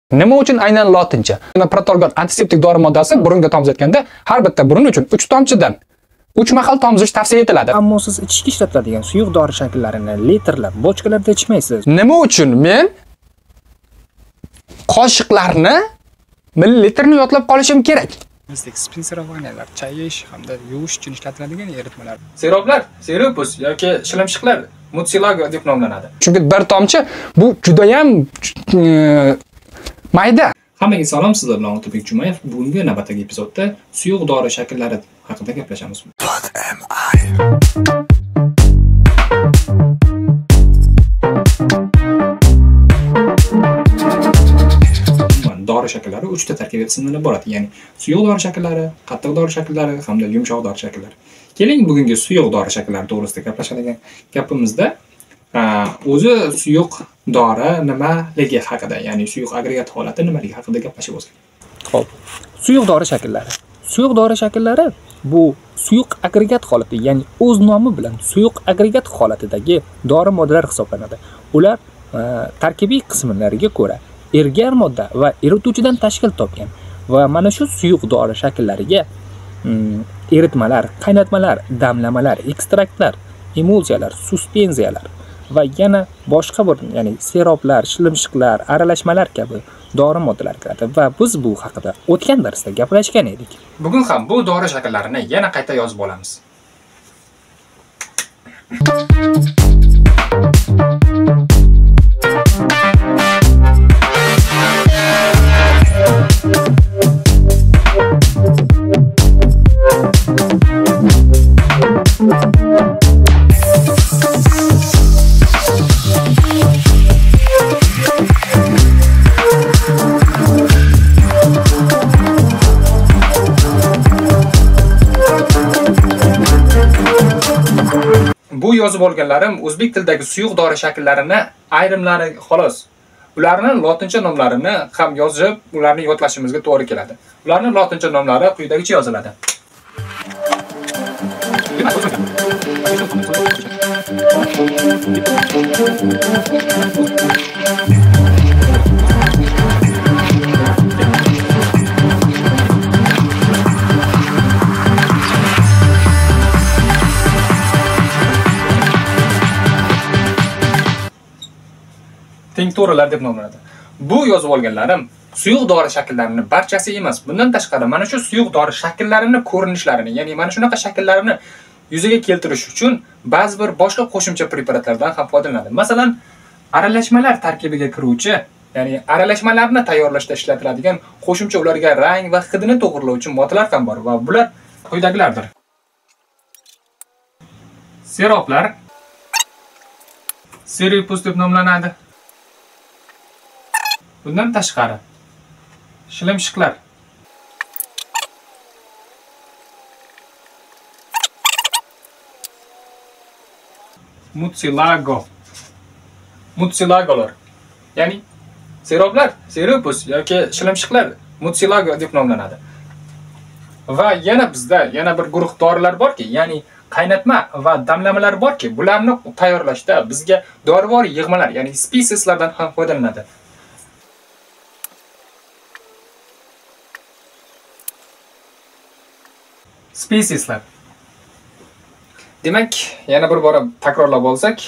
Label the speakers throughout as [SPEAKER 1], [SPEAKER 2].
[SPEAKER 1] Nima uchun aynan lotincha? Protorgan antiseptik dori moddasi burunga tomizayotganda har bitta burun uchun 3 tomchidan 3 mahal tomizish tavsiya etiladi.
[SPEAKER 2] Ammo siz ichishga ishlatiladigan suyuq dori shakllarini litrlab, bochkalarda ichmaysiz.
[SPEAKER 1] Nima uchun men qoshiqlarni millilitrni yodlab qolishim kerak?
[SPEAKER 3] Spinserovaniyalar, chayish hamda yuvish uchun ishlatiladigan eritmalar.
[SPEAKER 1] Siroplar, sirupus yoki shilimshiqlar mutsilago deb nomlanadi. Chunki bir tomchi bu juda ham mayda.
[SPEAKER 4] Hammaga salom, sizlar bilan Otabek Jumayev. Bugungi navbatdagi epizodda suyuq dori shakllari haqida gaplashamiz. Dori shakllari 3 ta tarkibiy qismlardan iborat. Ya'ni suyuq dori shakllari, qattiq dori shakllari hamda yumshoq dori shakllari. Keling, bugungi suyuq dori shakllari to'g'risida gaplashadigan gapimizda o'zi suyuq dori nimaligi haqida, ya'ni suyuq agregat holati nimaligi haqida gaplashib o'tsak.
[SPEAKER 2] Xo'p, suyuq dori shakllari. Suyuq dori shakllari bu suyuq agregat holati, ya'ni o'z nomi bilan suyuq agregat holatidagi dori moddalar hisoblanadi. Ular tarkibiy qismlariga ko'ra ergar modda va erituvchidan tashkil topgan va mana shu suyuq dori shakllariga eritmalar, qaynatmalar, damlamalar, ekstraktlar, emulsiyalar, suspenziyalar va yana boshqa bir, ya'ni siroplar, shilimshiqlar, aralashmalar kabi dori moddalar kiradi va biz bu haqida o'tgan darsda gaplashgan edik.
[SPEAKER 1] Bugun ham bu dori shaklallarini yana qayta yozib olamiz. Bu yozib olganlarim o'zbek tilidagi suyuq dori shakllarini ayrimlari xolos. Ularning lotincha nomlarini ham yozib, ularni yodlashimizga to'g'ri keladi. Ularning lotincha nomlari quyidagicha yoziladi. Tinkturalar deb nomlanadi. Bu yozib olganlarim suyuq dori shakllarini barchasi emas. Bundan tashqari mana shu suyuq dori shakllarini ko'rinishlarini, ya'ni mana shunaqa shakllarni yuzaga keltirish uchun ba'zi bir boshqa qo'shimcha preparatlardan ham foydalanadi. Masalan, aralashmalar tarkibiga kiruvchi, ya'ni aralashmalarni tayyorlashda ishlatiladigan qo'shimcha ularga rang va hidini to'g'irlovchi moddalar ham bor va bular quyidagilardir. Siroplar, sirupus deb nomlanadi. Bundan tashqari shilimshiqlar, mutsilagolar, ya'ni siroplar, sirupus yoki shilimshiqlar mutsilago deb nomlanadi. Va yana bizda bir guruh dorilar borki, ya'ni qaynatma va damlamalar borki, bularni tayyorlashda bizga dorivor yig'malar, ya'ni speceslardan ham foydalanadi. Speceslar. Demak, yana bir bora takrorlab olsak,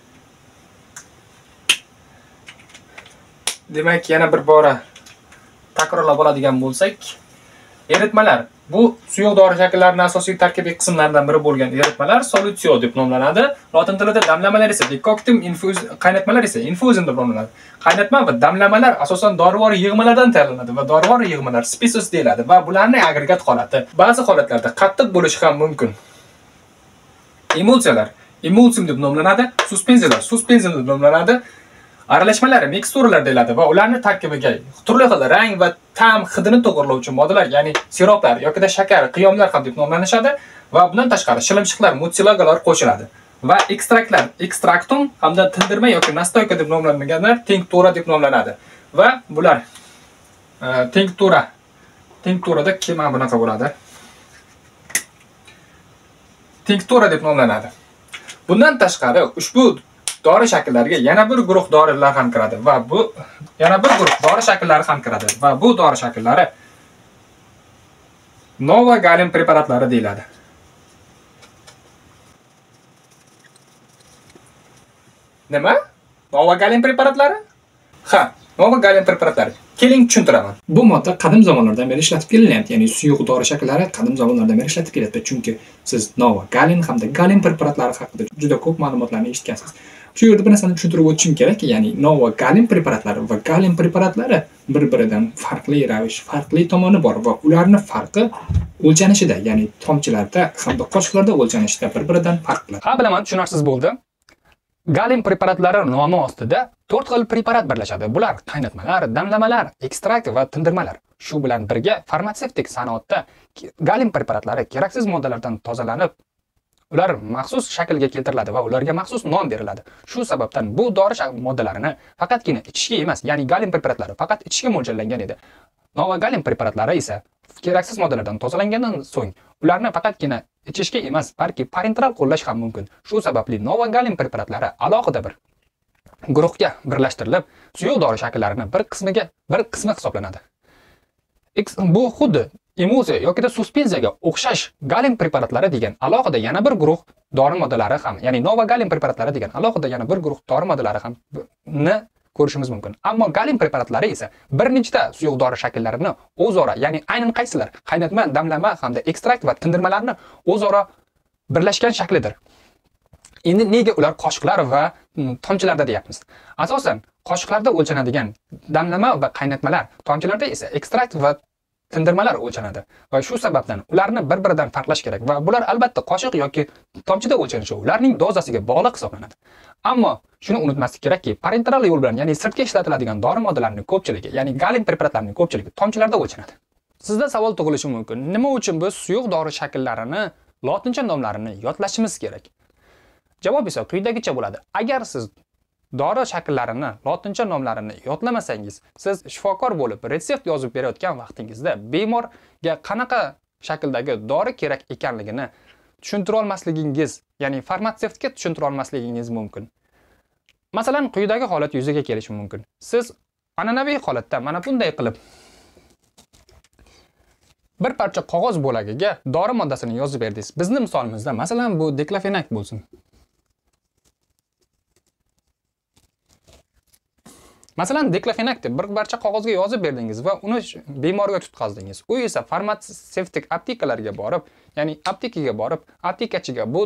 [SPEAKER 1] oladigan bo'lsak, eritmalar. Bu suyuq dori shakllarining asosiy tarkibiy qismlaridan biri bo'lgan eritmalar solutsio deb nomlanadi. Lotin tilida damlamalar esa decoctum, qaynatmalar esa infusion deb nomlanadi. Qaynatma va damlamalar asosan dorivor yig'malardan tayyorlanadi va dorivor yig'malar species deyiladi va bularning agregat holati ba'zi holatlarda qattiq bo'lishi ham mumkin. Emulsiyalar, emulsium deb nomlanadi. Suspenziyalar deb nomlanadi. Aralashmalar, miksturalar deyiladi va ularning tarkibiga turli xil rang va ta'm hidini to'g'irlovchi moddalar, ya'ni siroplar yoki shakar, qiyomlar ham deb nomlanishadi va bundan tashqari shilimshiqlar, mutsilagolar qo'shiladi. Va ekstraktlar, ekstraktum hamda tindirma yoki nastoyka deb nomlanganlar tinktura deb nomlanadi. Va bular tinkturada kema bunaqa bo'ladi. Tinktura deb nomlanadi. Bundan tashqari ushbu dori shakllariga yana bir guruh dorilar ham kiradi va bu yana bir guruh dori shakllari ham kiradi va bu dori shakllari Novogalin preparatlari deyiladi. Nima? Novogalin preparatlari? Ha, Novogalin preparatlari. Keling tushuntiraman.
[SPEAKER 4] Bu modda qadim zamonlardan beri ishlatib kelinyapti, ya'ni suyuq dori shakllari qadim zamonlardan beri ishlatib kelyapti. Chunki siz Novogalin hamda Galin preparatlari haqida juda ko'p ma'lumotlarni eshitgansiz. Shu yerda bir narsani tushuntirib o'tishim kerak, ya'ni Novogalin preparatlari va Galin preparatlari bir-biridan farqli ravish, farqli tomoni bor va ularning farqi o'lchanishida, ya'ni tomchilarda hamda qo'shiqlarda o'lchanishida bir-biridan farq qiladi.
[SPEAKER 2] Ha, bilaman, tushunarsiz bo'ldi. Galin preparatlari nomi ostida 4 xil preparat birlashadi. Bular qaynatmalar, damlamalar, ekstrakt va tindirmalar. Shu bilan birga farmatsevtik sanoatda galin preparatlari keraksiz moddalardan tozalanib, ular maxsus shaklga keltiriladi va ularga maxsus nom beriladi. Shu sababdan bu dori moddalarini faqatgina ichishga emas, ya'ni galin preparatlari faqat ichishga mo'ljallangan edi. Novogalin preparatlari esa keraksiz moddalardan tozalangandan so'ng ularni faqatgina ichishga emas, balki parenteral qo'llash ham mumkin. Shu sababli Novogalin preparatlari alohida bir guruhga birlashtirilib, suyuq dori shakllarini bir qismi hisoblanadi. Bu xuddi emulsiya yoki suspenziyaga o'xshash galin preparatlari degan alohida yana bir guruh dori moddalari ham, ya'ni Novogalin preparatlari degan alohida yana bir guruh dori moddalari ham ko'rishimiz mumkin. Ammo galin preparatlari esa bir nechta suyuq dori shakllarini o'zaro, ya'ni aynan qaysilar qaynatma, damlama hamda ekstrakt va tindirmalarni o'zaro birlashgan shaklidir. Endi nega ular qoshiqlar va tomchilarda deyapmiz? Asosan qoshiqlarda o'lchanadigan damlama va qaynatmalar, tomchilarda esa ekstrakt va tindirmalar o'lchanadi va shu sababdan ularni bir-biridan farqlash kerak va bular albatta qoshiq yoki tomchida o'lchanishi ularning dozasiga bog'liq hisoblanadi. Ammo shuni unutmaslik kerakki, parenteral yo'l bilan, ya'ni sirtga ishlatiladigan dori moddalarining ko'pchiligi, ya'ni galin preparatlarining ko'pchiligi tomchilarda o'lchanadi. Sizda savol tug'ilishi mumkin. Nima uchun biz suyuq dori shakllarini, lotincha nomlarini yodlashimiz kerak? Javob esa quyidagicha bo'ladi. Agar siz dori shakllarini, lotincha nomlarini yodlamasangiz, siz shifokor bo'lib retsept yozib berayotgan vaqtingizda bemorga qanaqa shakldagi dori kerak ekanligini tushuntira olmasligingiz, ya'ni farmatsevtga tushuntira olmasligingiz mumkin. Masalan, quyidagi holat yuzaga kelishi mumkin. Siz an'anaviy holatda mana bunday qilib bir parcha qog'oz bo'lagiga dori moddasini yozib berdingiz. Bizning misolimizda masalan bu diklofenak bo'lsin. Masalan, diklofenak deb bir parcha qog'ozga yozib berdingiz va uni bemorga tutqazdingiz. U esa farmatsevtik aptekalarga borib, ya'ni aptekaga borib, aptekachiga bu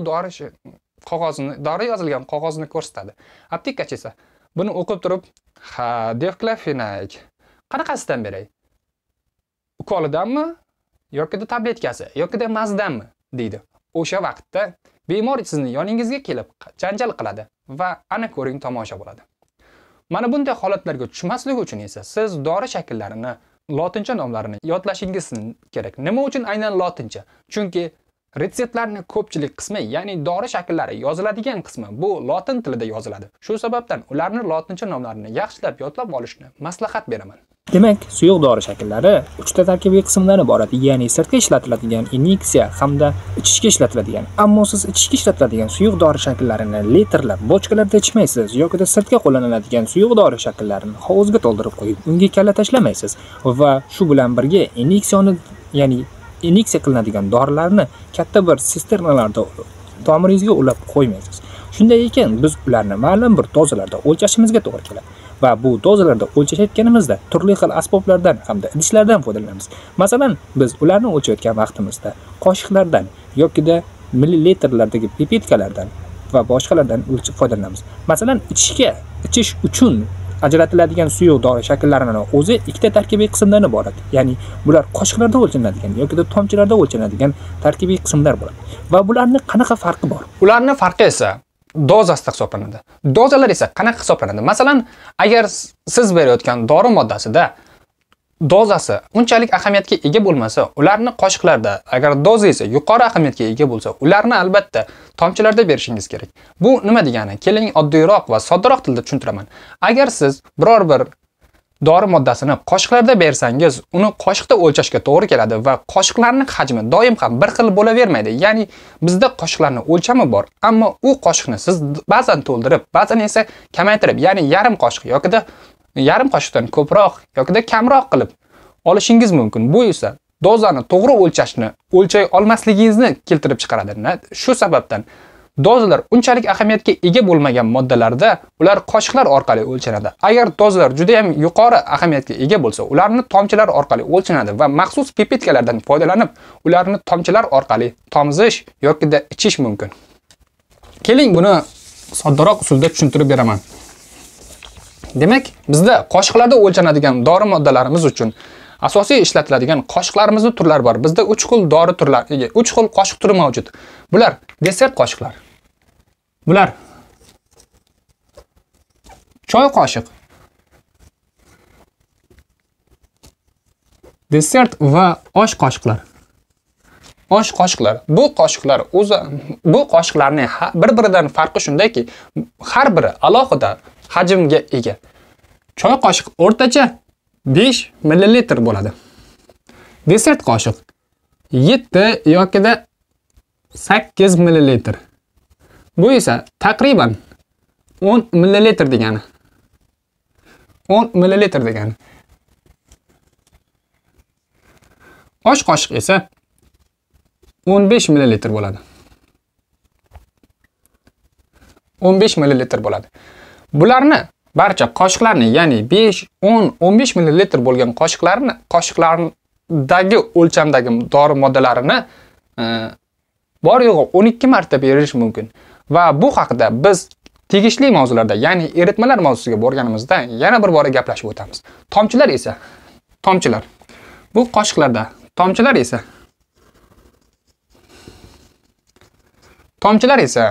[SPEAKER 2] dori yozilgan qog'ozni ko'rsatadi. Aptekachi esa buni o'qib turib, "Ha, diklofenak. Qanaqasidan beray? Ukolidanmi yoki tabletkasi yoki mazdanmi?" deydi. O'sha vaqtda bemor sizni yoningizga kelib janjal qiladi va ana ko'ring tomosha bo'ladi. Mana bunday holatlarga tushmaslik uchun esa siz dori shakllarini, lotincha nomlarini yodlashingiz kerak. Nima uchun aynan lotincha? Chunki retseptlarning ko'pchilik qismi, ya'ni dori shakllari yoziladigan qismi bu lotin tilida yoziladi. Shu sababdan ularning lotincha nomlarini yaxshilab yodlab olishni maslahat beraman. Demak, suyuq dori shakllari 3 ta tarkibiy qismdan iborat, ya'ni sirtga ishlatiladigan inyeksiya hamda ichishga ishlatiladigan. Ammo siz ichishga ishlatiladigan suyuq dori shaklallarini litrlab bochkalarda ichmaysiz yoki sirtga qo'llaniladigan suyuq dori shaklallarini hovuzga to'ldirib qo'yib, unga kalla tashlamaysiz va shu bilan birga inyeksiyani, ya'ni inyeksiya qilinadigan dorilarni katta bir sisternalarda tomiringizga ulab qo'ymaysiz. Shunday ekan, biz ularni ma'lum bir dozalarda o'lchashimizga to'g'ri keladi. Va bu dozalarda o'lchashayotganimizda turli xil asboblardan hamda idishlardan foydalanamiz. Masalan, biz ularni o'lchayotgan vaqtimizda qoshiqlardan yoki millilitrlardagi pipetkalardan va boshqalardan o'lchab foydalanamiz. Masalan, ichish uchun ajratiladigan suyuq dori shakllarining o'zi ikkita tarkibiy qismdan iborat. Ya'ni bular qoshiqlarda o'lchanadigan yoki tomchilarda o'lchanadigan tarkibiy qismlar bo'ladi. Va bularning qanaqa farqi bor?
[SPEAKER 3] Ularning farqi esa dozasida hisoblanadi. Dozalar esa qanaqa hisoblanadi? Masalan, agar siz berayotgan dori moddasida dozasi unchalik ahamiyatga ega bo'lmasa, ularni qoshiqlarda, agar doza esa yuqori ahamiyatga ega bo'lsa, ularni albatta tomchilarda berishingiz kerak. Bu nima degani? Keling, oddiyroq va soddaroq tilda tushuntiraman. Agar siz biror bir dori moddasini qoshiqlarda bersangiz, uni qoshiqda o'lchashga to'g'ri keladi va qoshiqlarning hajmi doim ham bir xil bo'lavermaydi. Ya'ni bizda qoshiqlarning o'lchami bor, ammo u qoshiqni siz ba'zan to'ldirib, ba'zan esa kamaytirib, ya'ni yarim qoshiq yoki yarim qoshiqdan ko'proq yoki kamroq qilib olishingiz mumkin. Bu esa dozani to'g'ri o'lchay olmasligingizni keltirib chiqaradi. Shu sababdan dozalar unchalik ahamiyatga ega bo'lmagan moddalarda ular qoshiqlar orqali o'lchanadi. Agar dozalar juda ham yuqori ahamiyatga ega bo'lsa, ularni tomchilar orqali o'lchanadi va maxsus pipetkalardan foydalanib, ularni tomchilar orqali tomizish yoki ichish mumkin. Keling, buni soddaroq usulda tushuntirib beraman. Demak, bizda qoshiqlarda o'lchanadigan dori moddalarimiz uchun asosiy ishlatiladigan qoshiqlarimizning turlari bor. Bizda 3 xil dori turlari, 3 xil qoshiq turi mavjud. Bular desert qoshiqlar. Bular choy qoshiq. Desert va osh qoshiqlar. Osh qoshiqlar. Bu qoshiqlar bu qoshiqlarning bir-biridan farqi shundaki, har biri alohida hajmga ega. Choy qoshiq o'rtacha 5 ml bo'ladi. Desert qoshiq 7 yoki 8 ml. Bu esa taqriban 10 ml degani. 10 ml degani. Osh qoshiq esa 15 ml bo'ladi. 15 ml bo'ladi. Bularni barcha qoshiqlarni, ya'ni 5, 10, 15 ml bo'lgan qoshiqlardagi o'lchamdagi dori moddalarini bor yo'g'i 12 marta berish mumkin. Va bu haqida biz tegishli mavzularda, ya'ni eritmalar mavzusiga borganimizda yana bir bora gaplashib o'tamiz. Tomchilar esa, tomchilar. Bu qoshiqlarda tomchilar esa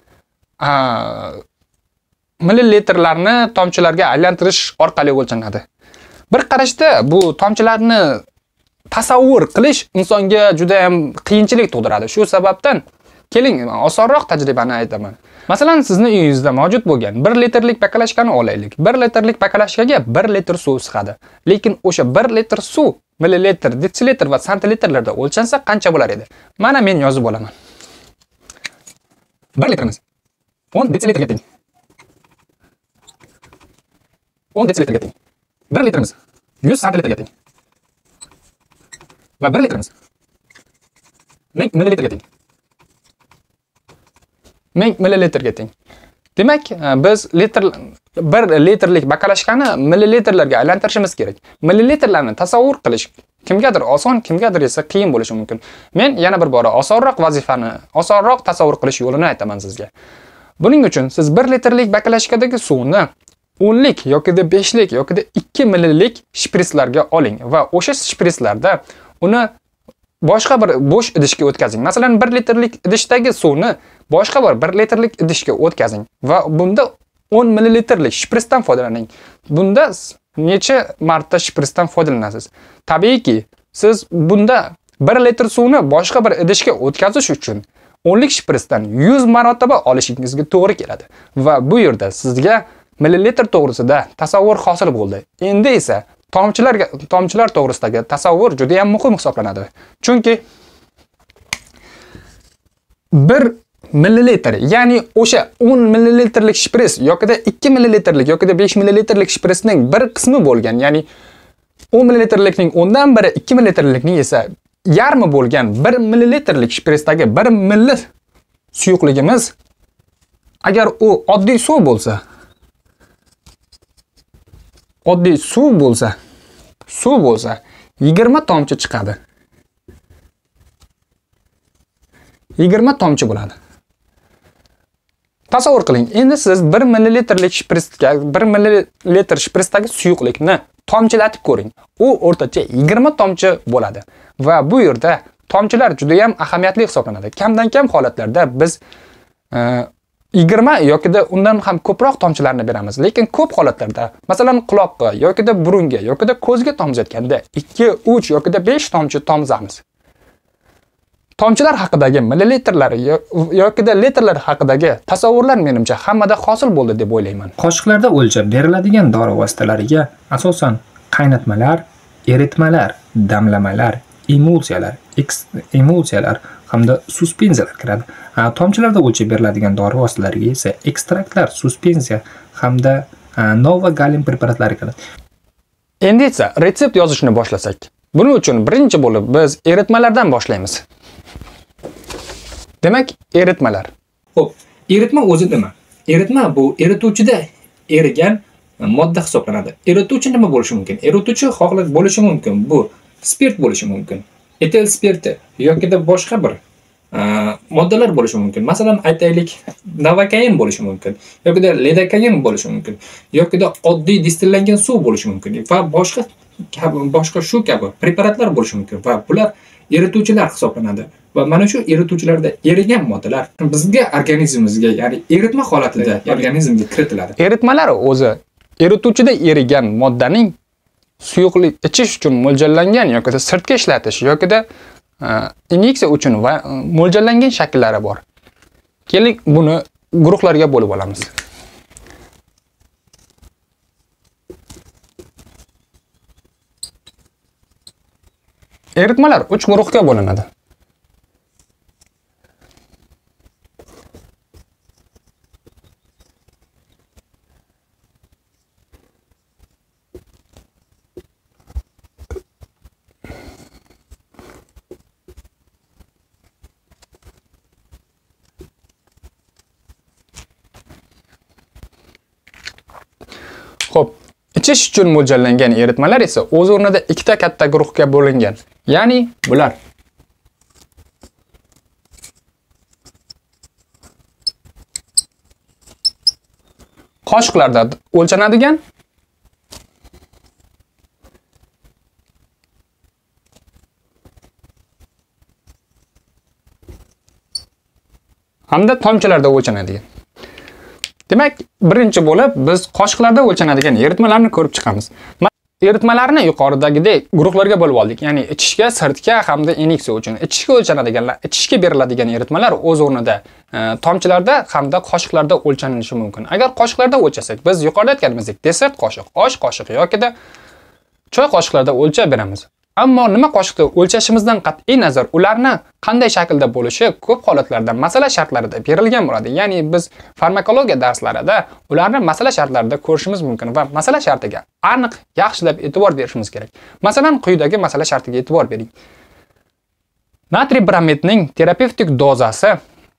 [SPEAKER 3] millimetrlarni tomchilarga aylantirish orqali o'lchanadi. Bir qarashda bu tomchilarni tasavvur qilish insonga juda ham qiyinchilik tug'diradi. Shu sababdan keling, osonroq tajribani aytaman. Masalan, sizning uyingizda mavjud bo'lgan 1 litrlik bakalashkani olaylik. 1 litrlik bakalashkaga 1 litr suv sig'adi. Lekin o'sha 1 litr suv millilitr, detsilitr va santilitrlarda o'lchansa qancha bo'lar edi? Mana men yozib olaman. 1 litrimiz 10 desiliterga teng. 10 desiliterga teng. 1 litrimiz 100 santilitrga teng. Va 1 litrimiz 1000 millilitrga teng. 1000 millilitrga teng. Demak, biz 1 litrlik bakalashkani millilitrlarga aylantirishimiz kerak. Millilitrlarni tasavvur qilish kimgadir oson, kimgadir esa qiyin bo'lishi mumkin. Men yana bir bora osonroq vazifani, osonroq tasavvur qilish yo'lini aytaman sizga. Buning uchun siz 1 litrlik bakalashkadagi suvni 10lik yoki 5lik yoki 2 milllik shpritslarga oling va o'sha shpritslarda uni boshqa bir bo'sh idishga o'tkazing. Masalan, 1 litrlik idishdagi suvni boshqa bir 1 litrlik idishga o'tkazing va bunda 10 millilitrlik shpritsdan foydalaning. Bunda necha marta shpritsdan foydalanasiz? Tabiiyki, siz bunda 1 litr suvni boshqa bir idishga o'tkazish uchun 10lik shpritsdan 100 marotaba olishingizga to'g'ri keladi va bu yerda sizga millilitr to'g'risida tasavvur hosil bo'ldi. Endi esa tomchilar to'g'risidagi tasavvur juda ham muhim hisoblanadi. Chunki 1 millilitr, ya'ni o'sha 10 millilitrlik shprits yoki 2 millilitrlik yoki 5 millilitrlik shpritsning bir qismi bo'lgan, ya'ni 10 millilitrlikning 10dan biri 2 millilitrlikning esa yarmi bo'lgan 1 millilitrlik shpritsdagi 1 milli suyuqligimiz agar u oddiy suv bo'lsa 20 tomchi chiqadi. 20 tomchi bo'ladi. Tasavvur qiling, endi siz 1 millilitrlik shpritsga 1 millilitr shpritsdagi suyuqlikni tomchilatib ko'ring. U o'rtacha 20 tomchi bo'ladi va bu yerda tomchilar juda ham ahamiyatli hisoblanadi. Kamdan kam holatlarda biz 20 yoki undan ham ko'proq tomchilarni beramiz. Lekin ko'p holatlarda, masalan, quloqqa yoki burunga yoki ko'zga tomizayotganda 2, 3 yoki 5 tomchi tomizamiz. tomchilar haqidagi millilitrlar yoki litrlar haqidagi tasavvurlar menimcha hammada hosil bo'ldi deb o'ylayman.
[SPEAKER 2] Qoshiqlarda o'lchab beriladigan dori vositalariga asosan qaynatmalar, eritmalar, damlamalar, emulsiyalar hamda suspenziyalar kiradi. Tomchilarda o'lchab beriladigan dori vositalariga esa ekstraktlar, suspenziya hamda nova galin preparatlari kiradi.
[SPEAKER 3] Endi esa retsept yozishni boshlasak. Buning uchun birinchi bo'lib biz eritmalardan boshlaymiz. Demak, eritmalar.
[SPEAKER 4] Xo'p, eritma o'zi nima? Eritma bu erituvchida erigan modda hisoblanadi. Erituvchi nima bo'lishi mumkin? Erituvchi xohlik bo'lishi mumkin. Bu spirt bo'lishi mumkin. Etil spirti yoki boshqa bir moddalar bo'lishi mumkin. Masalan, aytaylik, novakain bo'lishi mumkin, yoki lidakain bo'lishi mumkin, yoki oddiy distillangan suv bo'lishi mumkin va boshqa shu kabi preparatlar bo'lishi mumkin va bular erituvchilar hisoblanadi. Va mana shu erituvchilarda erigan moddalar bizga organizmimizga, ya'ni eritma holatida organizmga kiritiladi.
[SPEAKER 3] Eritmalar o'zi erituvchida erigan moddaning suyuqlik ichish uchun mo'ljallangan yoki sirtga ishlatish yoki inyeksiya uchun va mo'ljallangan shakllari bor. Keling, buni guruhlarga bo'lib olamiz. Eritmalar 3 guruhga bo'linadi. Xo'p, ichish uchun mo'ljallangan eritmalar esa o'z o'rnida ikkita katta guruhga bo'lingan. Ya'ni bular qoshiqlarda o'lchanadigan hamda tomchilarda o'lchanadigan. Demak, birinchi bo'lib biz qoshiqlarda o'lchanadigan eritmalarni ko'rib chiqamiz. Eritmalarni yuqoridagidek guruhlarga bo'lib oldik. Ya'ni ichishga, sirtga hamda inyeksiya uchun. Ichishga o'lchanadiganlar, ichishga beriladigan eritmalar o'z o'rnida tomchilarda hamda qoshiqlarda o'lchanilishi mumkin. Agar qoshiqlarda o'lchasak, biz yuqorida aytganimizdek, desert qoshiq, osh qoshiq yoki choy qoshiqlarda o'lchab beramiz. Ammo nima qo'shiqda o'lchashimizdan qat'iy nazar ularni qanday shaklda bo'lishi ko'p holatlarda masala shartlarida berilgan bo'ladi. Ya'ni biz farmakologiya darslarida ularni masala shartlarida ko'rishimiz mumkin va masala shartiga aniq, yaxshilab e'tibor berishimiz kerak. Masalan, quyidagi masala shartiga e'tibor bering. Natriy bromidning terapevtik dozasi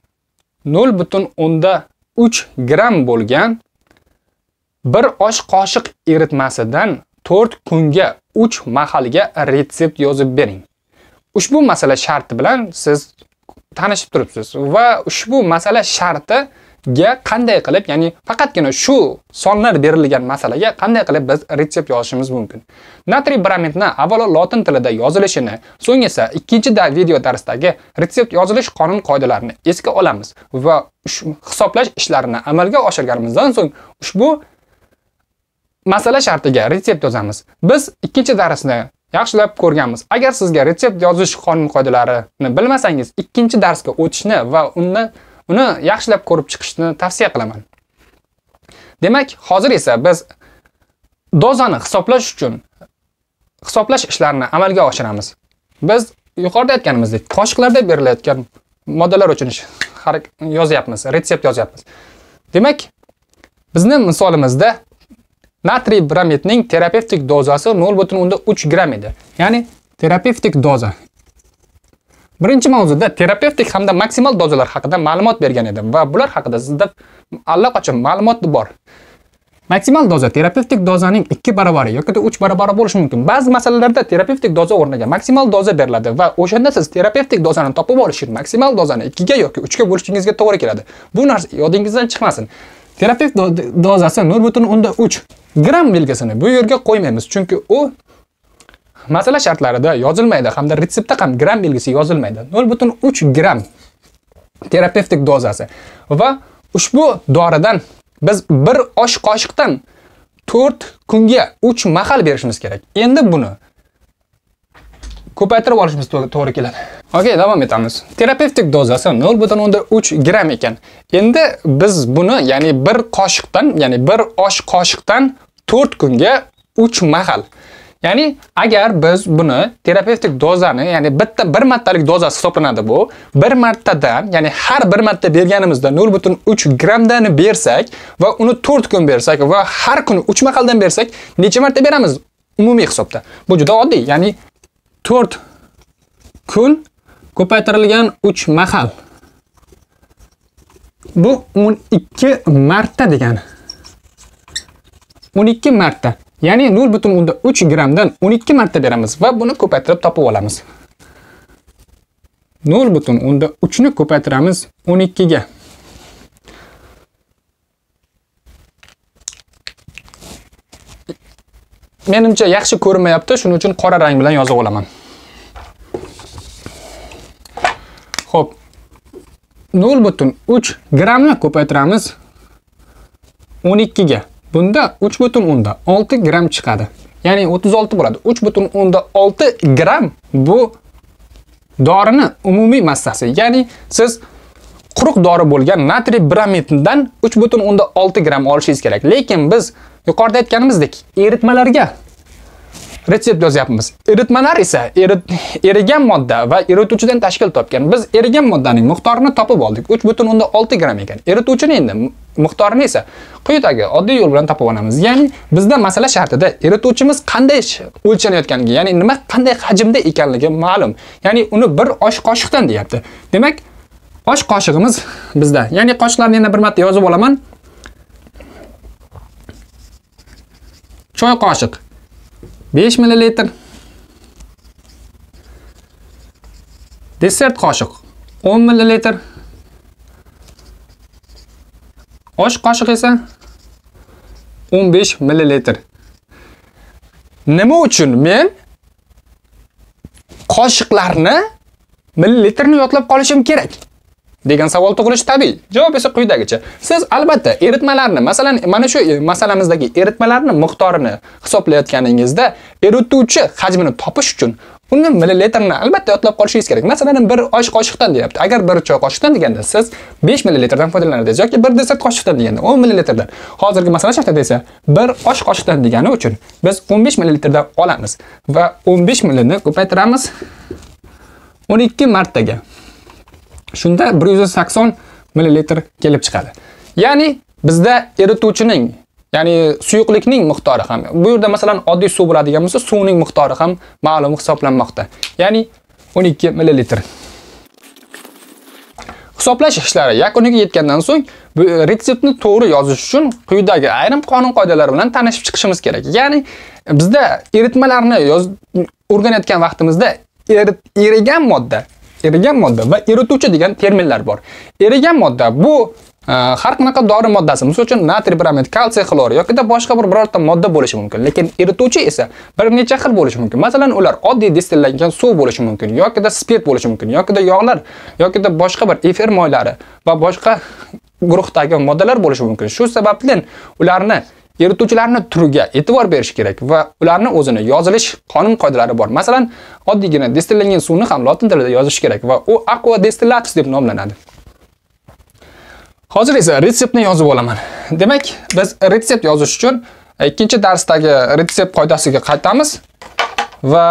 [SPEAKER 3] 0.3 gram bo'lgan bir osh qoshiq eritmasidan 4 kunga 3 mahalga retsept yozib bering. Ushbu masala sharti bilan siz tanishib turibsiz va ushbu masala shartiga qanday qilib, ya'ni faqatgina shu sonlar berilgan masalaga qanday qilib biz retsept yozishimiz mumkin. Natriy bromidni avvalo lotin tilida yozilishini, so'ng esa ikkinchi video darsdagi retsept yozilish qonun qoidalarini esga olamiz va hisoblash ishlarini amalga oshirganimizdan so'ng ushbu masala shartiga retsept yozamiz. Biz ikkinchi darsni yaxshilab ko'rganmiz. Agar sizga retsept yozish qonun qoidalarini bilmasangiz, ikkinchi darsga o'tishni va uni yaxshilab ko'rib chiqishni tavsiya qilaman. Demak, hozir esa biz dozani hisoblash uchun hisoblash ishlarini amalga oshiramiz. Biz yuqorida aytganimizdek, qoshiqlarda berilayotgan moddalar uchun yozyapmiz, retsept yozyapmiz. Demak, bizning misolimizda natriy bromidning terapevtik dozasi 0.3 gram edi. Ya'ni terapevtik doza. Birinchi mavzuda terapevtik hamda maksimal dozalar haqida ma'lumot bergan edim va bular haqida sizda allaqachon ma'lumot bor. Maksimal doza terapevtik dozaning 2 baravari yoki 3 baravari bo'lishi mumkin. Ba'zi masalalarda terapevtik doza o'rniga maksimal doza beriladi va o'shanda siz terapevtik dozani topib olish uchun maksimal dozani 2 ga yoki 3 ga bo'lishingizga to'g'ri keladi. Bu narsa yodingizdan chiqmasin. Terapevtik dozasi 0.3 gram belgisini bu yerga qo'ymaymiz, chunki u masala shartlarida yozilmaydi hamda retseptda ham gram belgisi yozilmaydi. 0.3 gram terapevtik dozasi va ushbu doridan biz bir osh qoshiqdan 4 kunga 3 mahal berishimiz kerak. Endi buni ko'paytirib olishimiz to'g'ri keladi. Okey, davom etamiz. Terapevtik dozasi 0.3 gram ekan. Endi biz buni, ya'ni bir osh qoshiqdan 4 kunga 3 mahal. Ya'ni agar biz buni terapevtik dozani, ya'ni bir martalik dozasi hisoblanadi bu. Bir martadan, ya'ni har bir marta berganimizda 0.3 gramdan bersak va uni 4 kun bersak va har kuni 3 mahaldan bersak, necha marta beramiz umumiy hisobda? Bu juda oddiy, ya'ni 4 kun ko'paytirilgan 3 mahal. Bu 12 marta degani. 12 marta. Ya'ni 0.3 gramdan 12 marta beramiz va buni ko'paytirib topib olamiz. 0.3 ni ko'paytiramiz 12 ga. Menimcha yaxshi ko'rinmayapti, shuning uchun qora rang bilan yozib olaman. Xo'p. 0.3 gramni ko'paytiramiz 12 ga. Bunda 3.6 gram chiqadi. Ya'ni 36 bo'ladi. 3.6 gram bu dorini umumiy massasi. Ya'ni siz quruq dori bo'lgan natriy bromiddan 3.6 gram olishingiz kerak. Lekin biz yuqorida aytganimizdek, eritmalarga retsept yozyapmiz. Eritmalar esa erigan modda va erituvchidan tashkil topgan. Biz erigan moddaning miqdorini topib oldik. 3.6 gram ekan. Erituvchini endi miqdorini esa quyidagi oddiy yo'l bilan topib olamiz. Ya'ni bizda masala shartida erituvchimiz qanday o'lchanayotganligi, ya'ni nima qanday hajmda ekanligi ma'lum. Ya'ni uni bir osh qoshiqdan deyapti. Demak, osh qoshig'imiz bizda. Ya'ni qoshiqlarni yana bir marta yozib olaman. Choy qoshiq 5 ml. Desert qoshiq 10 ml. Osh qoshiq esa 15 ml. Nima uchun men qoshiqlarni millilitrini yodlab qolishim kerak degan savol tug'ilishi tabiiy. Javob esa quyidagicha. Siz albatta eritmalarni, masalan, mana shu masalamizdagi eritmalarni miqdorini hisoblayotganingizda erituvchi hajmini topish uchun uni millilitrini albatta yodlab qolishingiz kerak. Masalan, bir osh qoshiqdan deyapti. Agar bir choy qoshiqdan deganda siz 5 millilitdan foydalanasiz yoki bir desert qoshiqdan deganda 10 millilitdan. Hozirgi masala shartida esa bir osh qoshiqdan degani uchun biz 15 millilitdan olamiz va 15 millini ko'paytiramiz 12 martaga. Shunda 180 millilitr kelib chiqadi. Ya'ni bizda erituvchining, ya'ni suyuqlikning miqdori ham, bu yerda masalan oddiy suv bo'ladigan bo'lsa, suvning miqdori ham ma'lum hisoblanmoqda. Ya'ni 12 millilitr. Hisoblash ishlari yakuniga yetgandan so'ng bu retseptni to'g'ri yozish uchun quyidagi ayrim qonun qoidalari bilan tanishib chiqishimiz kerak. Ya'ni bizda eritmalarni o'rganayotgan vaqtimizda erigan modda va erituvchi degan terminlar bor. Erigan modda bu har qanaqa dori moddasi, misol uchun natriy bromid, kalsiy xlor yoki boshqa birorta modda bo'lishi mumkin. Lekin erituvchi esa bir necha xil bo'lishi mumkin. Masalan, ular oddiy destillangan suv bo'lishi mumkin, yoki spirt bo'lishi mumkin, yoki yog'lar, yoki boshqa bir efir moylari va boshqa guruhdagi moddalar bo'lishi mumkin. Shu sababli ularni erituvchilarning turiga e'tibor berish kerak va ularning o'zini yozilish qonun qoidalari bor. Masalan, oddiygina destillangan suvni ham lotin tilida yozish kerak va u aqua distillatus deb nomlanadi. Hozir esa retseptni yozib olaman. Demak, biz retsept yozish uchun ikkinchi darsdagi retsept qoidasiga qaytamiz va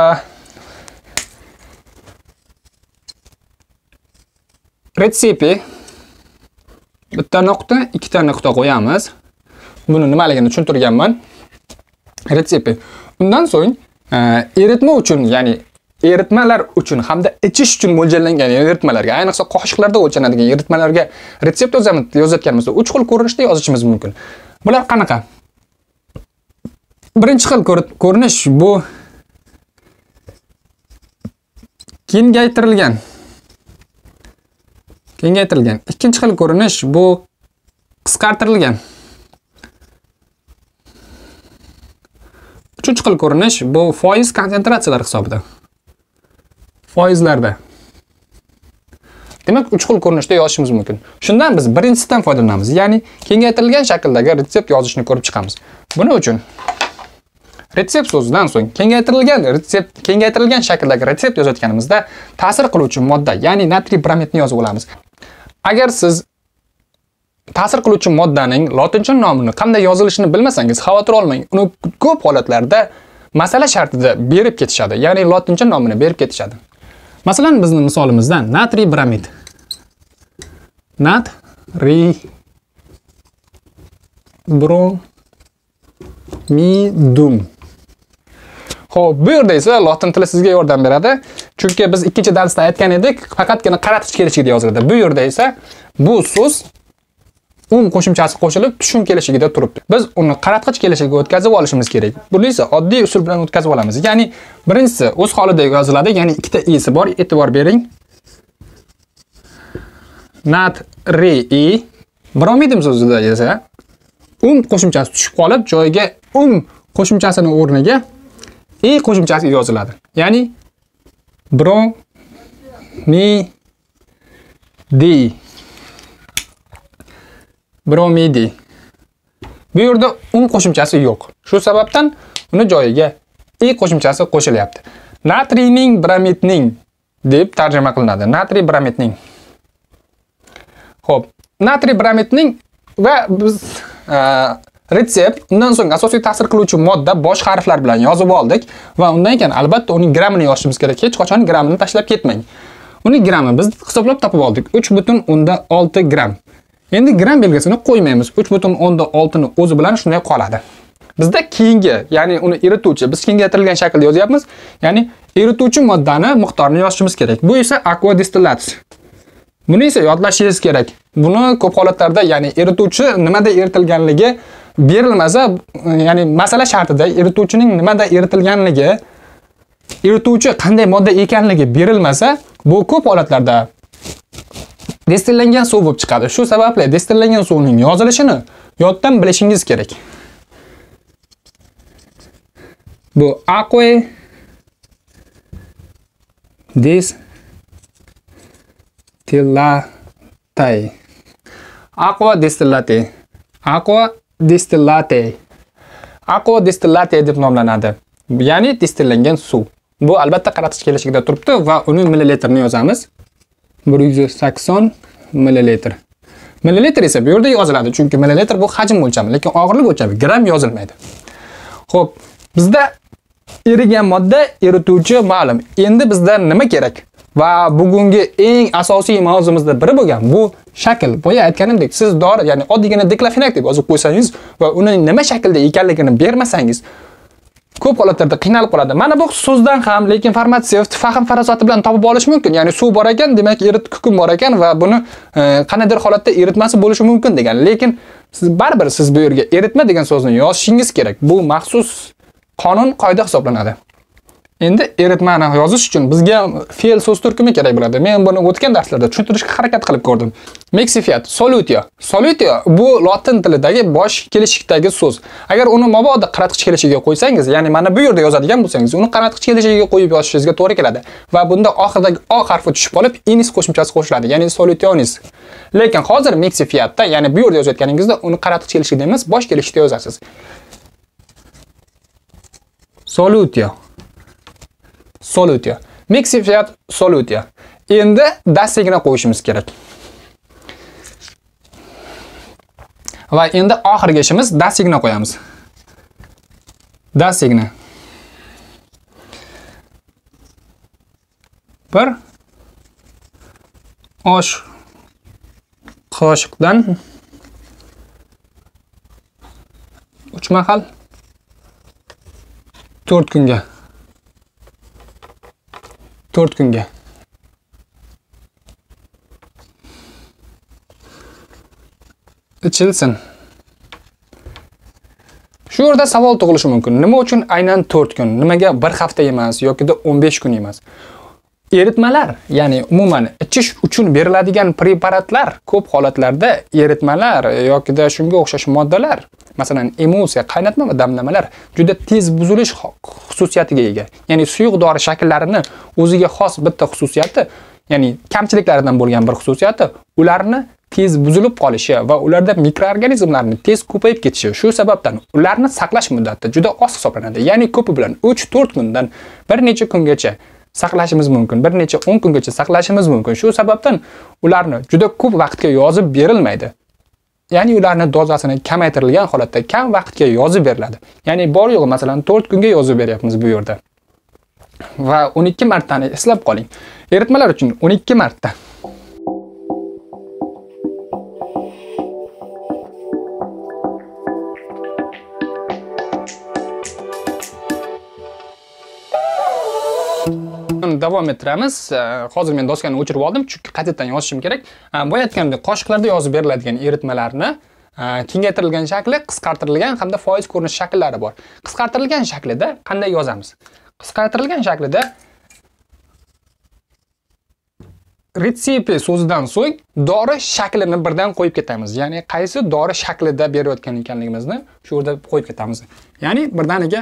[SPEAKER 3] retsepi bitta nuqta, ikkita nuqta qo'yamiz. Buni nimaligini tushuntirganman. Retsepi. Undan so'ng eritma uchun, ya'ni eritmalar uchun hamda ichish uchun mo'ljallangan eritmalarga, ayniqsa qoshiqlarda o'lchanadigan eritmalarga retsept yozayotganimizda 3 xil ko'rinishda yozishimiz mumkin. Bular qanaqa? Birinchi xil ko'rinish bu kengaytirilgan. Ikkinchi xil ko'rinish bu qisqartirilgan. Uchinchi xil ko'rinish bu foiz konsentratsiyalar hisobida. Foizlarda. Demak, 3 xil ko'rinishda yozishimiz mumkin. Shundan biz birinchisidan foydalanamiz, ya'ni kengaytirilgan shakldagi retsept yozishni ko'rib chiqamiz. Buning uchun retsept so'zidan so'ng kengaytirilgan shakldagi retsept yozayotganimizda ta'sir qiluvchi modda, ya'ni natriy bromidni yozib olamiz. Agar siz ta'sir qiluvchi moddaning lotincha nomini qanday yozilishini bilmasangiz, xavotir olmang. Uni ko'p holatlarda masala shartida berib ketishadi, ya'ni lotincha nomini berib ketishadi. Masalan, bizning misolimizda natriy bromid. Natriy bromidum. Xo'p, bu yerda esa lotin tili sizga yordam beradi. Chunki biz ikkinchi darsda aytgan edik, faqatgina qaratqich kelishigida yoziladi. Bu yerda esa bu so'z qo'shimchasi qo'shilib tushum kelishigida turibdi. Biz uni qaratqich kelishiga o'tkazib olishimiz kerak. Buni esa oddiy usul bilan o'tkazib olamiz. Ya'ni birinchisi o'z holida yoziladi, ya'ni ikkita i'si bor, e'tibor bering. Natriy bromidim so'zida esa qo'shimchasi tushib qolib, joyiga qo'shimchasining o'rniga qo'shimchasi yoziladi. Ya'ni bromidi. Bu yerda qo'shimchasi yo'q. Shu sababdan uni joyiga qo'shimchasi qo'shilyapti. Natriyning bromidning deb tarjima qilinadi. Natriy bromidning. Xo'p, natriy bromidning va biz retsept, undan so'ng asosiy ta'sir qiluvchi modda bosh harflar bilan yozib oldik va undan keyin albatta uning grammini yozishimiz kerak. Hech qachon grammini tashlab ketmang. Uning grammi biz hisoblab topib oldik. 3.6 gram. Endi gram belgisini qo'ymaymiz. 3.6 ni o'zi bilan shunday qoladi. Bizda keyingi, ya'ni uni erituvchi, biz kengaytirilgan shaklda yozyapmiz. Ya'ni erituvchi moddani miqdorini yozishimiz kerak. Bu esa aqua distillatus. Buni esa yodlashingiz kerak. Buni ko'p holatlarda, ya'ni erituvchi nimada eritilganligi berilmasa, ya'ni masala shartida erituvchining nimada eritilganligi, erituvchi qanday modda ekanligi berilmasa, bu ko'p holatlarda destillangan suv bo'lib chiqadi. Shu sababli destillangan suvning yozilishini yoddan bilishingiz kerak. Bu aqua distillate. Aqua distillate. Aqua distillate. Aqua distillate deb nomlanadi. Ya'ni destillangan suv. Bu albatta qaratqich kelishigida turibdi va uni millilitrini yozamiz. 180 millilitr. Millilitr esa bu yerda yoziladi, chunki millilitr bu hajm o'lchami, lekin og'irlik o'lchami, gram yozilmaydi. Xo'p, bizda erigan modda, erituvchi ma'lum. Endi bizda nima kerak? Va bugungi eng asosiy mavzumizdan biri bo'lgan bu shakl. Boya aytganimdek, siz dori, ya'ni oddiygina diklofenak deb yozib qo'ysangiz va uni nima shaklda ekanligini bermasangiz, ko'p holatlarda qiynalib qoladi. Mana bu so'zdan ham, lekin farmatsevt fahm farosati bilan topib olish mumkin. Ya'ni suv bor ekan, demak kukun bor ekan va buni qanaqadir holatda eritmasi bo'lishi mumkin degan. Lekin siz baribir siz bu yerga eritma degan so'zni yozishingiz kerak. Bu maxsus qonun, qoida hisoblanadi. Endi eritmani yozish uchun bizga fe'l so'z turkumi kerak bo'ladi. Men buni o'tgan darslarda tushuntirishga harakat qilib ko'rdim. Mexifiat, solutio. Solutio bu lotin tilidagi bosh kelishikdagi so'z. Agar uni mabodo qaratqich kelishiga qo'ysangiz, ya'ni mana bu yerda yozadigan bo'lsangiz, uni qaratqich kelishiga qo'yib yozishingizga to'g'ri keladi. Va bunda oxiridagi o harfi tushib qolib, inis qo'shimchasi qo'shiladi, ya'ni solutionis. Lekin hozir mexifiatda, ya'ni bu yerda yozayotganingizda uni qaratqich kelishigida emas, bosh kelishida yozasiz. Solutio. Solutio. Mexifiat solutio. Endi dastigini qo'yishimiz kerak. Va endi oxirgi ishimiz dastigini qo'yamiz. Dastigini. Bir osh qoshiqdan 3 mahal 4 kunga. 4 kunga. Ichilsin. Shu yerda savol tug'ilishi mumkin. Nima uchun aynan 4 kun? Nimaga 1 hafta emas yoki 15 kun emas? Eritmalar, ya'ni umuman ichish uchun beriladigan preparatlar ko'p holatlarda eritmalar yoki da shunga o'xshash moddalar, masalan, emulsiya, qaynatma va damlamalar juda tez buzilish xususiyatiga ega. Ya'ni suyuq dori shakllarini o'ziga xos bitta xususiyati, ya'ni kamchiliklaridan bo'lgan bir xususiyati, ularni tez buzilib qolishi va ularda mikroorganizmlarning tez ko'payib ketishi shu sababdan ularni saqlash muddati juda oz hisoblanadi. Ya'ni ko'pi bilan 3-4 kundan bir necha kungacha saqlashimiz mumkin, bir necha 10 kungacha saqlashimiz mumkin. Shu sababdan ularni juda ko'p vaqtga yozib berilmaydi. Ya'ni ularni dozasini kamaytirilgan holatda kam vaqtga yozib beriladi. Ya'ni bor yo'g'i masalan 4 kunga yozib beryapmiz bu yerda. Va 12 martani eslab qoling. Eritmalar uchun 12 marta. Davom ettiramiz. Hozir men doskani o'chirib oldim, chunki qaytadan yozishim kerak. Boya aytganimdek, qoshiqlarda yozib beriladigan eritmalarni kengaytirilgan shakli, qisqartirilgan hamda foiz ko'rinish shakllari bor. Qisqartirilgan shaklida qanday yozamiz? Qisqartirilgan shaklida retsepi so'zidan so'ng dori shaklini birdan qo'yib ketamiz. Ya'ni qaysi dori shaklida berayotgan ekanligimizni shu yerda qo'yib ketamiz. Ya'ni birdaniga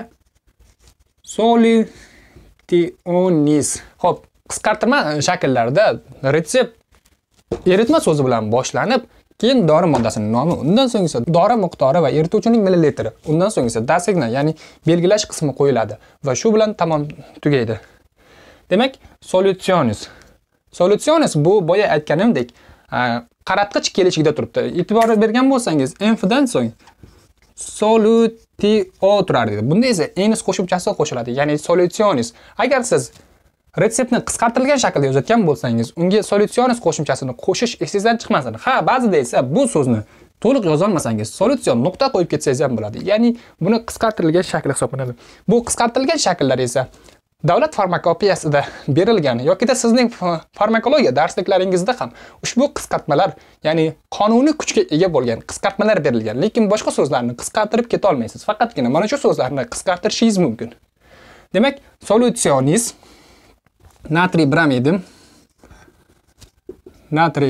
[SPEAKER 3] solutionis. Xo'p, qisqartirma shakllarda retsept eritma so'zi bilan boshlanib, keyin dori moddasining nomi, undan so'ng esa dori miqdori va erituvchining millilitri, undan so'ng esa dassigna, ya'ni belgilash qismi qo'yiladi va shu bilan tamom tugaydi. Demak, solutionis. Solutionis bu boya aytganimdek, qaratqich kelishigida turibdi. E'tibor bergan bo'lsangiz, enfdan so'ng solutio turadi. Bunda esa enis qo'shimchasi qo'shiladi, ya'ni solutionis. Agar siz retseptni qisqartirilgan shaklda yozayotgan bo'lsangiz, unga solutionis qo'shimchasini qo'shish esingizdan chiqmasin. Ba'zida esa bu so'zni to'liq yoza olmasangiz, solution nuqta qo'yib ketsangiz ham bo'ladi. Ya'ni buni qisqartirilgan shakli hisoblanadi. Bu qisqartirilgan shakllar esa davlat farmakopiyasida berilgan yoki sizning farmakologiya darsliklaringizda ham ushbu qisqartmalar, ya'ni qonuniy kuchga ega bo'lgan qisqartmalar berilgan, lekin boshqa so'zlarni qisqartirib keta olmaysiz. Faqatgina mana shu so'zlarni qisqartirishingiz mumkin. Demak, solutionis natriy bromidi, natriy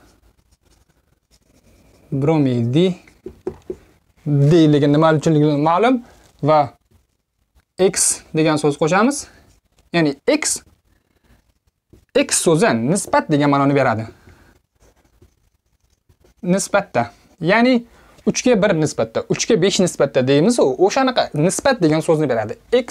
[SPEAKER 3] bromidi deyilgan nima uchunligi ma'lum va X degan so'z qo'shamiz. Ya'ni X so'zi nisbat degan ma'noni beradi. Nisbatda. Ya'ni 3 ga 1 nisbatda, 3 ga 5 nisbatda deymiz, o'shanaqa nisbat degan so'zni beradi. X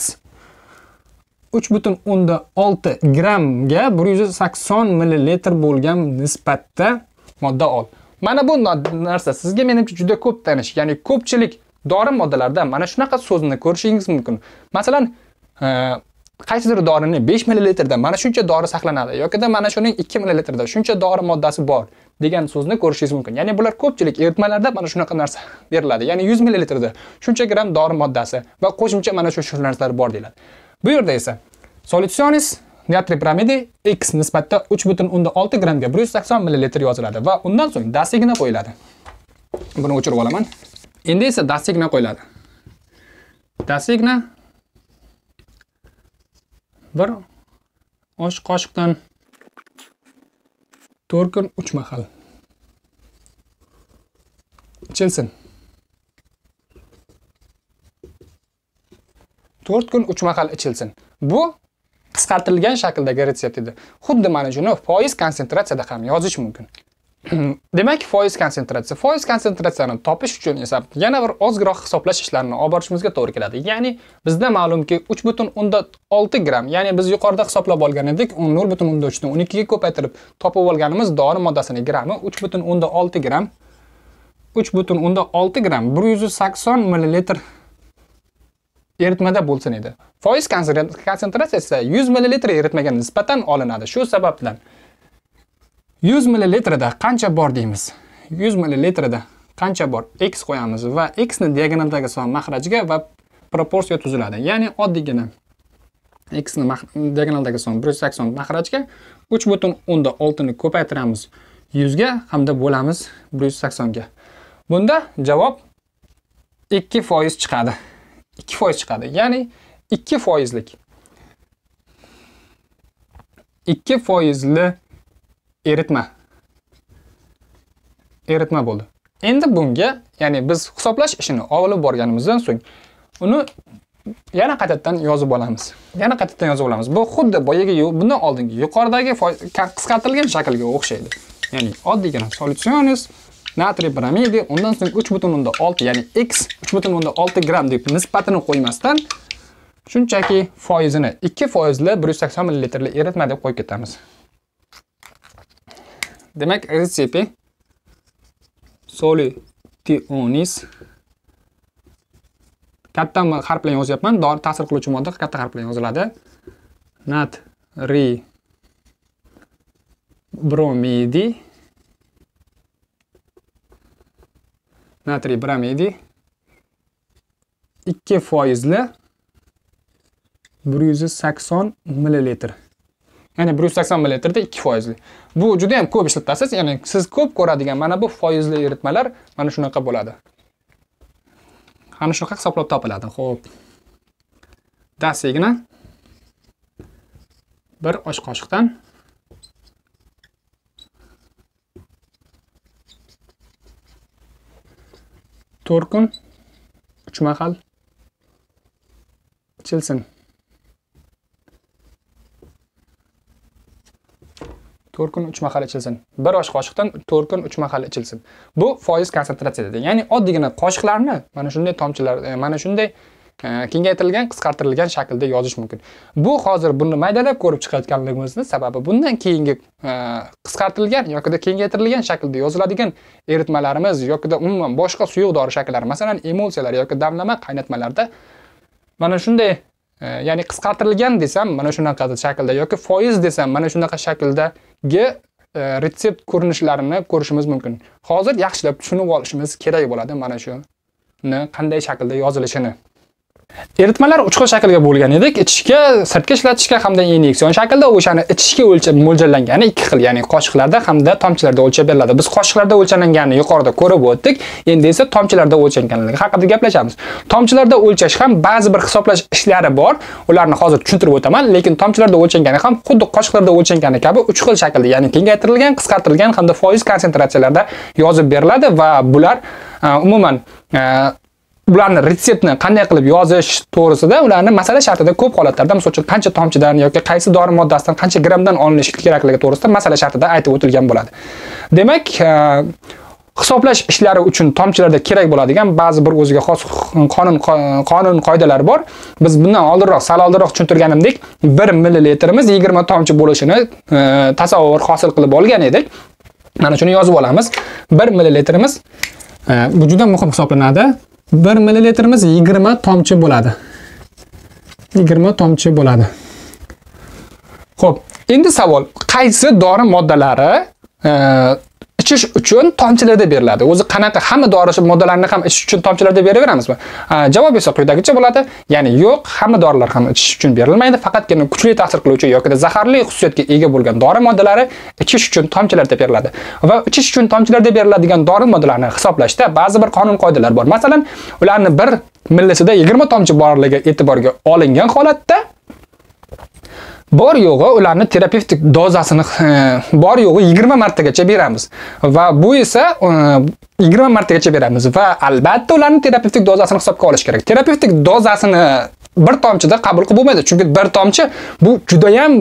[SPEAKER 3] 3,6 grammga 180 millilitr bo'lgan nisbatda modda ol. Mana bu narsa sizga menimcha juda ko'p tanish. Ya'ni ko'pchilik dori moddalarda mana shunaqa so'zni ko'rishingiz mumkin. Masalan, qaysidir dorining 5 millilitrda mana shuncha dori saqlanadi yoki mana shuning 2 millilitrda shuncha dori moddasi bor degan so'zni ko'rishingiz mumkin. Ya'ni bular ko'pchilik eritmalarda mana shunaqa narsa beriladi. Ya'ni 100 millilitrda shuncha gram dori moddasi va qo'shimcha mana shu narsalar bor deyiladi. Bu yerda esa solutionis natriy bromidi X nisbatda 3,6 gramga 180 millilitr yoziladi va undan so'ng dassigna qo'yiladi. Buni o'chirib olaman. Endi esa dassigna qo'yiladi. Dassigna bir osh qoshiqdan 4 kun 3 mahal ichilsin. 4 kun 3 mahal ichilsin. Bu qisqartirilgan shakldagi retsept edi. Xuddi mana shuni foiz konsentratsiyada ham yozish mumkin. Demak, foiz konsentratsiyani topish uchun esa yana bir ozroq hisoblash ishlarini olib borishimizga to'g'ri keladi. Ya'ni bizda ma'lumki 3,6 gram, ya'ni biz yuqorida hisoblab olgan edik, 0,3 dan 12 ga ko'paytirib topib olganimiz dori moddasining grami 3,6 gram. 3,6 gram 180 millilitr eritmada bo'lsin edi. Foiz konsentratsiyasi 100 millilitr eritmaga nisbatan olinadi. Shu sababdan 100 millilitrda qancha bor deymiz? 100 millilitrda qancha bor? X qo'yamiz va X ni diagonaldagi son mahrajga va proporsiya tuziladi. Ya'ni oddiygina X ni diagonaldagi son 180 mahrajga 3,6 ni ko'paytiramiz 100 ga hamda bo'lamiz 180 ga. Bunda javob 2% chiqadi. 2% chiqadi. Ya'ni 2%lik 2%li eritma bo'ldi. Endi bunga, ya'ni biz hisoblash ishini olib borganimizdan so'ng uni yana qaytadan yozib olamiz. Bu xuddi boyaga bundan oldingi yuqoridagi qisqartirilgan shaklga o'xshaydi. Ya'ni oddiygina solutsionis natriy bramidi, undan so'ng 3.6, ya'ni x 3.6 gram deb nisbatini qo'ymasdan shunchaki foizini 2% 180 ml eritma deb qo'yib ketamiz. Demak, retsepi solutionis katta harf bilan yozyapman. Dori ta'sir qiluvchi modda katta harf bilan yoziladi. Natriy bromidi, natriy bramidi 2% 180 ml. Ya'ni 180 ml da 2%. Bu juda ham ko'p ishlatasiz. Ya'ni siz ko'p ko'radigan mana bu foizli eritmalar mana shunaqa bo'ladi. Ana shunaqa hisoblab topiladi. Xo'p. Dastigina 1 osh qoshiqdan to'rkun 3 mahal ichilsin. To'rkun 3 mahal ichilsin. 1 osh qoshiqdan to'rkun 3 mahal ichilsin. Bu foiz konsentratsiyada. Ya'ni oddiygina qoshiqlarni mana shunday tomchilar, mana shunday kengaytirilgan, qisqartirilgan shaklda yozish mumkin. Bu hozir buni maydalab ko'rib chiqayotganligimizning sababi bundan keyingi qisqartirilgan yoki kengaytirilgan shaklda yoziladigan eritmalarimiz yoki umuman boshqa suyuq dori shakllari, masalan, emulsiyalar yoki damlama qaynatmalarda mana shunday ya'ni qisqartirilgan desam mana shunaqa shaklda yoki foiz desam mana shunaqa shakldagi retsept ko'rinishlarini ko'rishimiz mumkin. Hozir yaxshilab tushunib olishimiz kerak bo'ladi mana shuni qanday shaklda yozilishini. Eritmalar 3 xil shaklga bo'lgan edik. Ichishga, sirtga ishlatishga hamda inyeksiyon shaklda o'shani ichishga o'lchab mo'ljallangani 2 xil, ya'ni qoshiqlarda hamda tomchilarda o'lchab beriladi. Biz qoshiqlarda o'lchanganini yuqorida ko'rib o'tdik. Endi esa tomchilarda o'lchanganligi haqida gaplashamiz. Tomchilarda o'lchash ham ba'zi bir hisoblash ishlari bor. Ularni hozir tushuntirib o'taman, lekin tomchilarda o'lchangani ham xuddi qoshiqlarda o'lchangani kabi 3 xil shaklda, ya'ni kengaytirilgan, qisqartirilgan hamda foiz konsentratsiyalarda yozib beriladi va bular umuman ularni retseptni qanday qilib yozish to'g'risida ularni masala shartida ko'p holatlarda, misol uchun qancha tomchidan yoki qaysi dori moddasidan qancha grammdan olinishi kerakligi to'g'risida masala shartida aytib o'tilgan bo'ladi. Demak, hisoblash ishlari uchun tomchilarda kerak bo'ladigan ba'zi bir o'ziga xos qonun qoidalar bor. Biz bundan oldinroq, sal oldinroq tushuntirganimdek, 1 millilitrimiz 20 tomchi bo'lishini tasavvur hosil qilib olgan edik. Mana shuni yozib olamiz. 1 millilitrimiz bu juda muhim hisoblanadi. 1 millilitrimiz 20 tomchi bo'ladi. 20 tomchi bo'ladi. Xo'p, endi savol, qaysi dori moddalari ichish uchun tomchilarda beriladi? O'zi qanaqa, hamma dori moddalarini ham ichish uchun tomchilarda beraveramizmi? Javob esa quyidagicha bo'ladi. Ya'ni yo'q, hamma dorilar ham ichish uchun berilmaydi. Faqatgina kuchli ta'sir qiluvchi yoki zaharli xususiyatga ega bo'lgan dori moddalari ichish uchun tomchilarda beriladi. Va ichish uchun tomchilarda beriladigan dori moddalarini hisoblashda ba'zi bir qonun qoidalar bor. Masalan, ularni 1 millisida 20 tomchi borligi e'tiborga olingan holatda bor yo'g'i ularni terapevtik dozasini bor yo'g'i 20 martagacha beramiz va bu esa 20 martagacha beramiz va albatta ularni terapevtik dozasini hisobga olish kerak. Terapevtik dozasini bir tomchida qabul qilib bo'lmaydi, chunki bir tomchi bu juda ham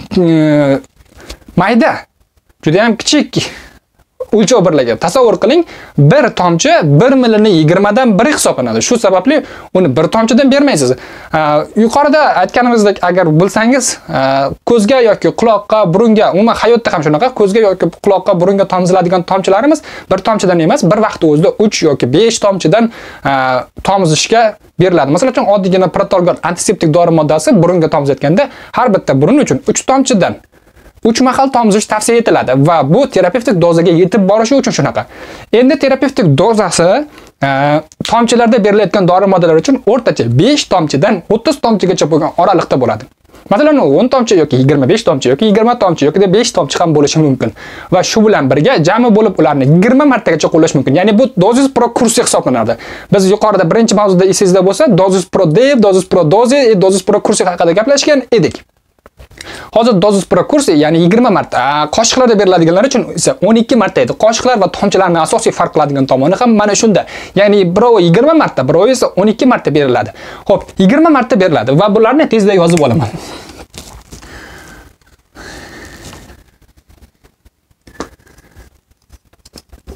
[SPEAKER 3] mayda, juda ham kichik o'lchov birligi. Tasavvur qiling, bir tomchi 1 millini 20 dan 1 hisoblanadi. Shu sababli uni bir tomchidan bermaysiz. Yuqorida aytganimizdek, agar bilsangiz, ko'zga yoki quloqqa, burunga, umuman hayotda ham shunaqa, ko'zga yoki quloqqa, burunga tomiziladigan tomchilarimiz bir tomchidan emas, bir vaqt o'zida 3 yoki 5 tomchidan tomizishga beriladi. Masalan, oddiygina protolgol antiseptik dori moddasi burunga tomizayotganda har bitta burun uchun 3 tomchidan 3 mahal tomizish tavsiya etiladi va bu terapevtik dozaga yetib borishi uchun shunaqa. Endi terapevtik dozasi tomchilarda berilayotgan dori moddalari uchun o'rtacha 5 tomchidan 30 tomchigacha bo'lgan oraliqda bo'ladi. Masalan, 10 tomchi yoki 25 tomchi yoki 20 tomchi yoki 5 tomchi ham bo'lishi mumkin. Va shu bilan birga jami bo'lib ularni 20 martagacha qo'llash mumkin. Ya'ni bu dozis pro kursi hisoblanadi. Biz yuqorida birinchi mavzuda esingizda bo'lsa, dozis pro dev, dozis pro dozi, dozis pro kursi haqida gaplashgan edik. Hozir dozis pro kursi, ya'ni 20 marta, qoshiqlarda beriladiganlar uchun esa 12 marta edi. Qoshiqlar va tomchilarning asosiy farq qiladigan tomoni ham mana shunda. Ya'ni birovi 20 marta, birovi esa 12 marta beriladi. Xo'p, 20 marta beriladi va bularni tezda yozib olaman.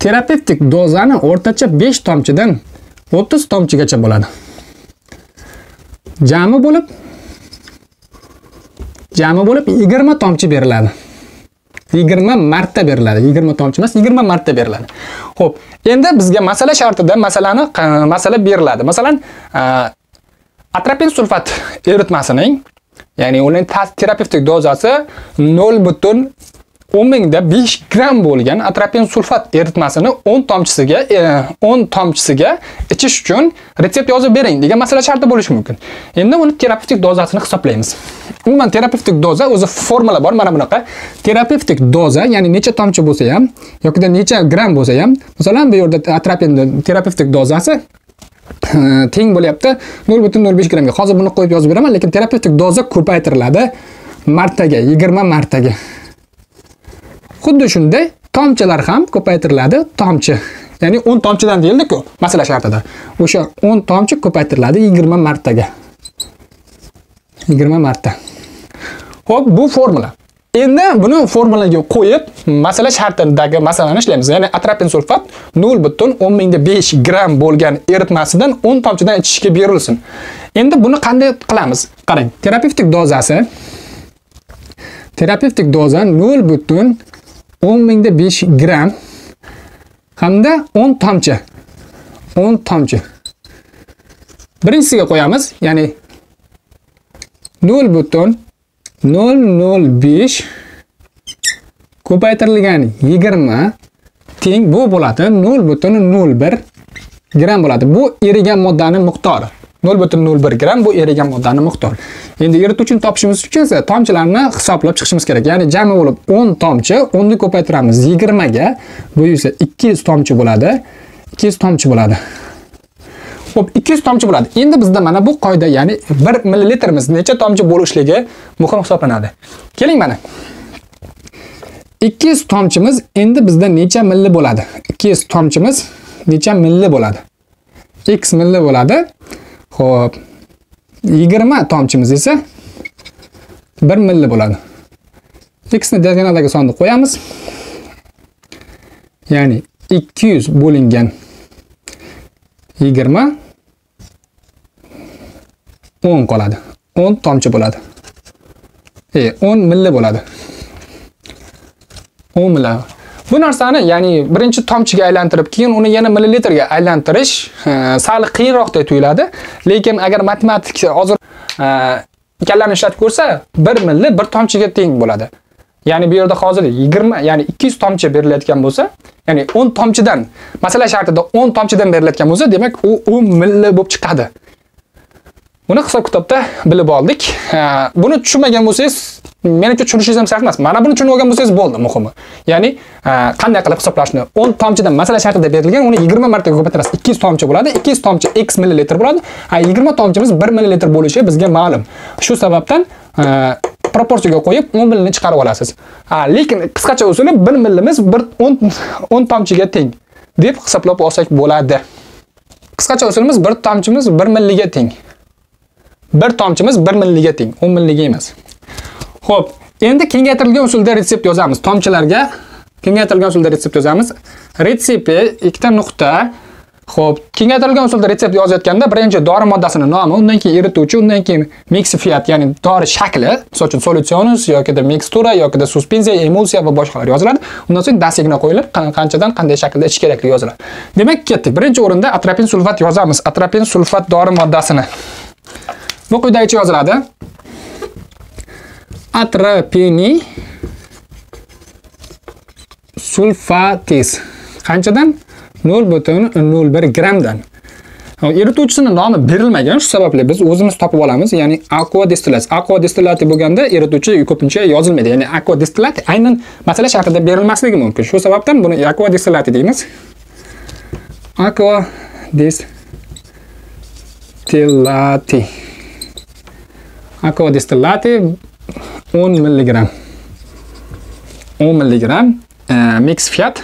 [SPEAKER 3] terapevtik dozani o'rtacha 5 tomchidan 30 tomchigacha bo'ladi. Jami bo'lib 20 tomchi beriladi. 20 marta beriladi. 20 tomchi emas, 20 marta beriladi. Xo'p, endi bizga masala shartida masala beriladi. Masalan, atropin sulfat eritmasining, ya'ni uning terapevtik dozasi 0,5 gram bo'lgan atropin sulfat eritmasini 10 tomchisiga ichish uchun retsept yozib bering degan masala sharti bo'lishi mumkin. Endi uni terapevtik dozasini hisoblaymiz. Umuman terapevtik doza o'zi formula bor, mana bunaqa. Terapevtik doza, ya'ni necha tomchi bo'lsa ham yoki necha gram bo'lsa ham, masalan, bu yerda atropinning terapevtik dozasi teng bo'lyapti 0,05 gramga. Hozir buni qo'yib yozib beraman, lekin terapevtik doza ko'paytiriladi martaga, 20 martaga. Xuddi shunday tomchilar ham ko'paytiriladi, tomchi. Ya'ni 10 tomchidan deyildi-ku, masala shartida. O'sha 10 tomchi ko'paytiriladi 20 martaga. 20 marta. Xo'p, bu formula. Endi buni formulaga qo'yib, masala shartidagi masalani ishlaymiz. Ya'ni atropin sulfat 0,5 gram bo'lgan eritmasidan 10 tomchidan ichishga berilsin. Endi buni qanday qilamiz? Qarang, terapevtik doza 0,5 gram hamda 10 tomchi. 10 tomchi. Birinchisiga qo'yamiz, ya'ni 0,005 ko'paytirilgan 20 teng bu bo'ladi 0,01 gram bo'ladi. Bu erigan moddaning miqdori. 0,01 gram bu erigan moddaning miqdori. Endi erituvchini topishimiz uchun esa tomchilarni hisoblab chiqishimiz kerak. Ya'ni jami bo'lib 10 tomchi, 10 ni ko'paytiramiz 20 ga. Bu esa 200 tomchi bo'ladi. 200 tomchi bo'ladi. Xo'p, 200 tomchi bo'ladi. Endi bizda mana bu qoida, ya'ni 1 millilitrimiz necha tomchi bo'lishligi muhim hisoblanadi. Keling mana. 200 tomchimiz endi bizda necha milli bo'ladi? 200 tomchimiz necha milli bo'ladi? X milli bo'ladi. Xo'p, 20 tomchimiz esa 1 milli bo'ladi. X ni diagonaldagi sonni qo'yamiz. Ya'ni 200 bo'lingan 20 10 qoladi. 10 tomchi bo'ladi. 10 milli bo'ladi. 10 milli. Bu narsani, ya'ni birinchi tomchiga aylantirib, keyin uni yana millilitrga aylantirish sal qiyinroqdek tuyuladi, lekin agar matematik hozir kallarni ishlatib ko'rsa, 1 milli 1 tomchiga teng bo'ladi. Ya'ni bu yerda hozir 20, ya'ni 200 tomchi berilayotgan bo'lsa, ya'ni 10 tomchidan, masala shartida 10 tomchidan berilayotgan bo'lsa, demak u 10 milli bo'lib chiqadi. Buni hisob-kitobda bilib oldik. Buni tushunmagan bo'lsangiz, menimcha tushunishingiz ham shart emas. Mana buni tushunib olgan bo'lsangiz bo'ldi, muhimi. Ya'ni qanday qilib hisoblashni 10 tomchidan masala shartida berilgan, uni 20 martaga ko'paytirasiz. 200 tomchi bo'ladi. 200 tomchi x millilitr bo'ladi. 20 tomchimiz 1 millilitr bo'lishi bizga ma'lum. Shu sababdan proporsiyaga qo'yib 10 millini chiqarib olasiz. Lekin qisqacha usuli 1 millimiz 10 tomchiga teng deb hisoblab olsak bo'ladi. Qisqacha usulimiz 1 tomchimiz 1 milliga teng. 1 tomchimiz 1 milliga teng, 10 milliga emas. Xo'p, endi kengaytirilgan usulda retsept yozamiz. Tomchilarga kengaytirilgan usulda retsept yozamiz. Retsepi ikkita nuqta. Xo'p, kengaytirilgan usulda retsept yozayotganda birinchi dori moddasining nomi, undan keyin erituvchi, undan keyin miksifiyat, ya'ni dori shakli, masalan uchun solutsionus yoki mikstura yoki suspensiya, emulsiya va boshqalar yoziladi. Undan so'ng dastigina qo'yilib, qanchadan qanday shaklda ichish kerakligi yoziladi. Demak, ketdik. Birinchi o'rinda atropin sulfat yozamiz. Atropin sulfat dori moddasini. Bu quyidagicha yoziladi. Atropini sulfatis. Qanchadan? 0,01 gramdan. Erituvchisining nomi berilmagan, shu sababli biz o'zimiz topib olamiz, ya'ni aqua distillati. Aqua distillati bo'lganda erituvchi ko'pincha yozilmaydi. Ya'ni aqua distillati aynan masala shartida berilmasligi mumkin. Shu sababdan buni aqua distillati deymiz. Aqua distillati. Aqua distillati 10 mg. 10 mg mix fiyat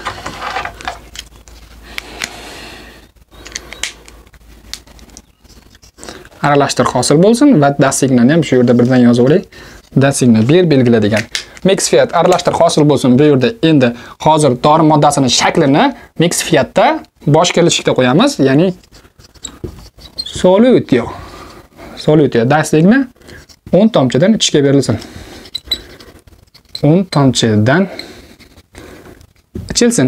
[SPEAKER 3] aralashtir hosil bo'lsin va dastigini ham shu yerda birdan yozib olaylik. dasigni ber belgiladigan MaxFiat aralashtir hosil bo'lsin. Bu yerda endi hozir dori moddasining shaklini MaxFiatda bosh kelishlikda qo'yamiz, ya'ni solutio dasigni 10 tomchidan ichga berilsin. 10 tomchidan ichilsin.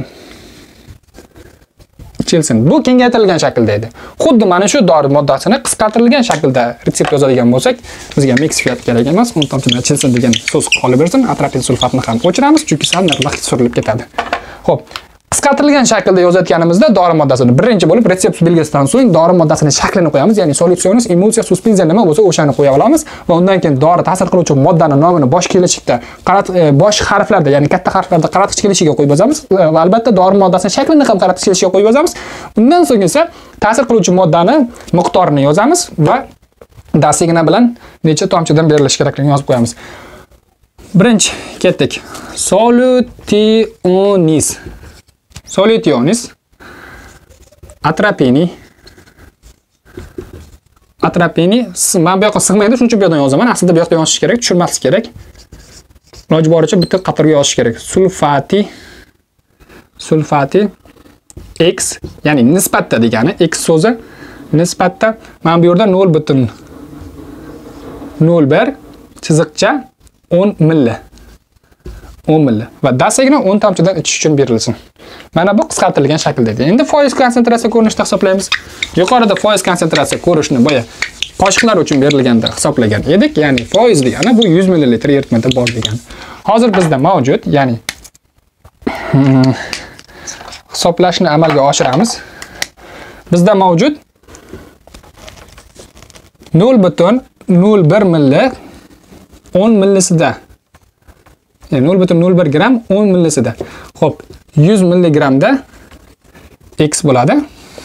[SPEAKER 3] Bu kengaytirilgan shaklda edi. Xuddi mana shu dori moddasini qisqartirilgan shaklda retsept yozadigan bo'lsak, bizga MaxFiat kerak emas, 10 tomchidan ichilsin degan so'z qolib bersin. Atropin sulfatni ham o'chiramiz, chunki sal narx surilib ketadi. Xo'p, qisqartirilgan shaklda yozayotganimizda dori moddasini birinchi bo'lib retsept belgisidan so'ng dori moddasining shaklini qo'yamiz, ya'ni solutionis, emulsiya, suspensiya nima bo'lsa o'shani qo'ya olamiz va undan keyin dori ta'sir qiluvchi moddaning nomini bosh kelishlikda bosh harflarda, ya'ni katta harflarda qaratqich kelishiga qo'yib yozamiz va albatta dori moddasining shaklini ham qaratqich kelishiga qo'yib yozamiz. Undan so'ng esa ta'sir qiluvchi moddani miqdorini yozamiz va dasigna bilan necha tomchidan berilishi kerakligini yozib qo'yamiz. Birinchi ketdik. Solutionis atropini men bu yoqqa sig'maydi, shuning uchun bu yerdan yozaman. Aslida bu yoqda yozish kerak, tushirmaslik kerak. Iloji boricha bitta qatorga yozish kerak. Sulfati x, ya'ni nisbatda degani x so'zi nisbatda. Men bu yerda 0.01 chiziqcha 10 milli va dasigni 10 tomchidan ichish uchun berilsin. Mana bu qisqartirilgan shaklda edi. Endi foiz konsentratsiya ko'rinishida hisoblaymiz. Yuqorida foiz konsentratsiya ko'rinishini boya qoshiqlar uchun berilganda hisoblagan edik. Ya'ni foiz degani bu 100 ml eritmada bor degani. Hozir bizda mavjud, ya'ni hisoblashni amalga oshiramiz. Bizda mavjud 0.01 milli 10 millisida. Yani 0.01 gram 10 millisida. Xo'p, 100 milligramda x bo'ladi.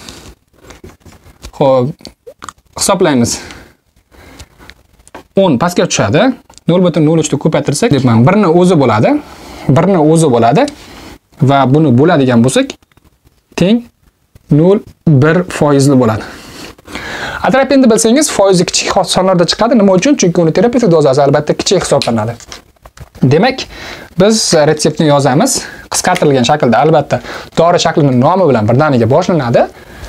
[SPEAKER 3] Xo'p, hisoblaymiz. 10 pastga tushadi. 0.03 ni ko'paytirsak, deb men birni o'zi bo'ladi va buni bo'ladigan bo'lsak, teng 0.1% bo'ladi. Atropinni bilsangiz, foizi kichik sonlarda chiqadi. Nima uchun? Chunki uni terapevtik dozasi albatta kichik hisoblanadi. Demak, biz retseptni yozamiz. Qisqartirilgan shaklda, albatta dori shaklining nomi bilan birdaniga boshlanadi.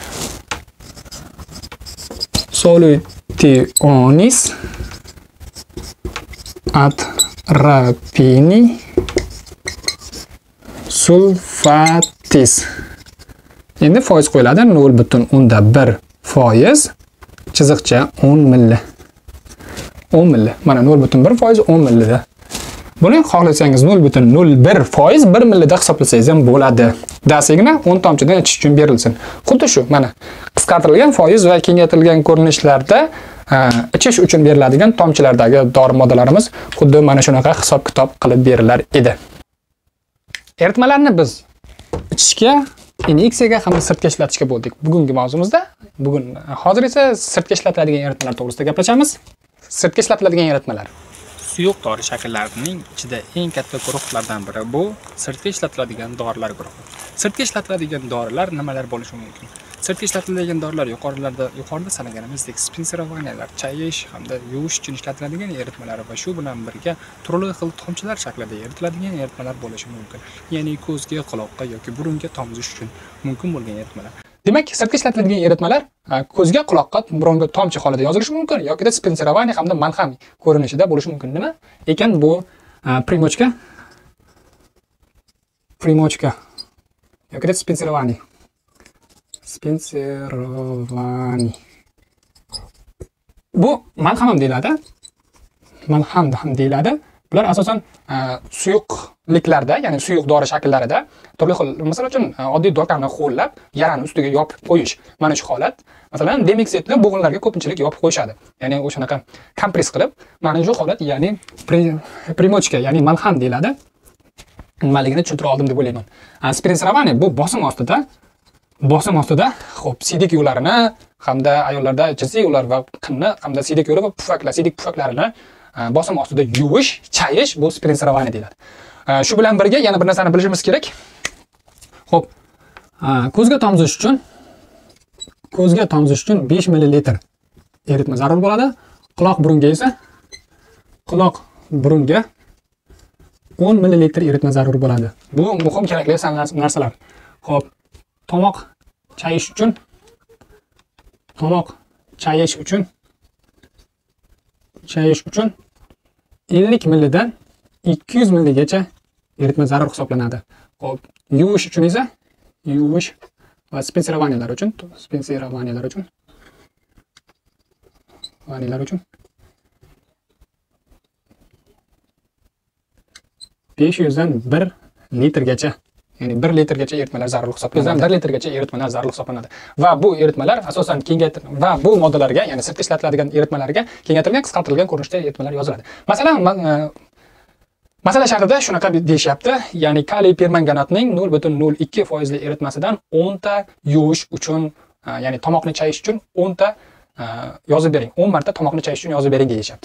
[SPEAKER 3] Solutionis atropini sulfatis. Endi foiz qo'yiladi 0.1% chiziqcha 10 milli. 10 milli. Mana 0.1% 10 millida. Buni xohlasangiz 0.01% 1 millida hisoblasangiz ham bo'ladi. Dasigina 10 tomchidan ichish uchun berilsin. Xuddi shu, mana qisqartirilgan foiz va kengaytirilgan ko'rinishlarda ichish uchun beriladigan tomchilardagi dori moddalarimiz xuddi mana shunaqa hisob-kitob qilib berilar edi. Eritmalarni biz ichishga, inyeksiyaga hamda sirtga ishlatishga bo'ldik. Bugungi mavzumizda, hozir esa sirtga ishlatiladigan eritmalar to'g'risida gaplashamiz. Sirtga ishlatiladigan eritmalar.
[SPEAKER 2] Suyuq dori shakllarining ichida eng katta guruhlardan biri bu sirtga ishlatiladigan dorilar guruhi. Sirtga ishlatiladigan dorilar nimalar bo'lishi mumkin? Sirtga ishlatiladigan dorilar yuqorida sanaganimizdek spinserovaniyalar, chayish hamda yuvish uchun ishlatiladigan eritmalar va shu bilan birga turli xil tomchilar shaklida eritiladigan eritmalar bo'lishi mumkin. Ya'ni ko'zga, quloqqa yoki burunga tomchish uchun mumkin bo'lgan eritmalar.
[SPEAKER 3] Demak, sirtga ishlatiladigan eritmalar ko'zga, quloqqa, burunga tomchi holida yozilishi mumkin yoki da spinserovaniya hamda malham ko'rinishida bo'lishi mumkin. Nima ekan bu primochka yoki da spinserovaniya. Bu malham ham deyiladi. Malham ham deyiladi. Bular asosan suyuqliklarda, ya'ni suyuq dori shakllarida turli xil, misol uchun oddiy dokani ho'llab, yarani ustiga yopib qo'yish. Mana shu holat. Masalan, demexitni bo'g'inlarga ko'pinchalik yopib qo'yishadi. Ya'ni o'shanaqa kompress qilib, mana shu holat, ya'ni primochka, ya'ni malham deyiladi. Nimaligini tushuntira oldim deb o'ylayman. Spinserovaniya bu bosim ostida, xo'p, siydik yo'llarini hamda ayollarda jinsiy yo'llar va qinni hamda siydik yo'li va siydik pufaklarini bosim ostida yuvish, chayish bu spinserovaniya deyiladi. Shu bilan birga yana bir narsani bilishimiz kerak. Xo'p, ko'zga tomchish uchun 5 ml eritma zarur bo'ladi. Quloq burunga esa burunga 10 ml eritma zarur bo'ladi. Bu muhim kerakli narsalar. Xo'p, tomoq chayish uchun 50 ml dan 200 ml gacha eritma zarur hisoblanadi. Xo'p, yuvish uchun esa va spensирование uchun 500 dan 1 litrgacha, ya'ni 1 litrgacha eritmalar zarur hisoblanadi. 1 litrgacha eritmalar zarur hisoblanadi. Va bu eritmalar asosan va bu moddalarga, ya'ni sirtda ishlatiladigan eritmalarga kengaytirilgan, qisqartirilgan ko'rinishda eritmalar yoziladi. Masalan, masala shartida shunaqa deyishyapti, ya'ni kaliy permanganatning 0.02% eritmasidan 10 ta yuvish uchun, ya'ni tomoqni chayish uchun 10 ta yozib bering. 10 marta tomoqni chayish uchun yozib bering deyishyapti.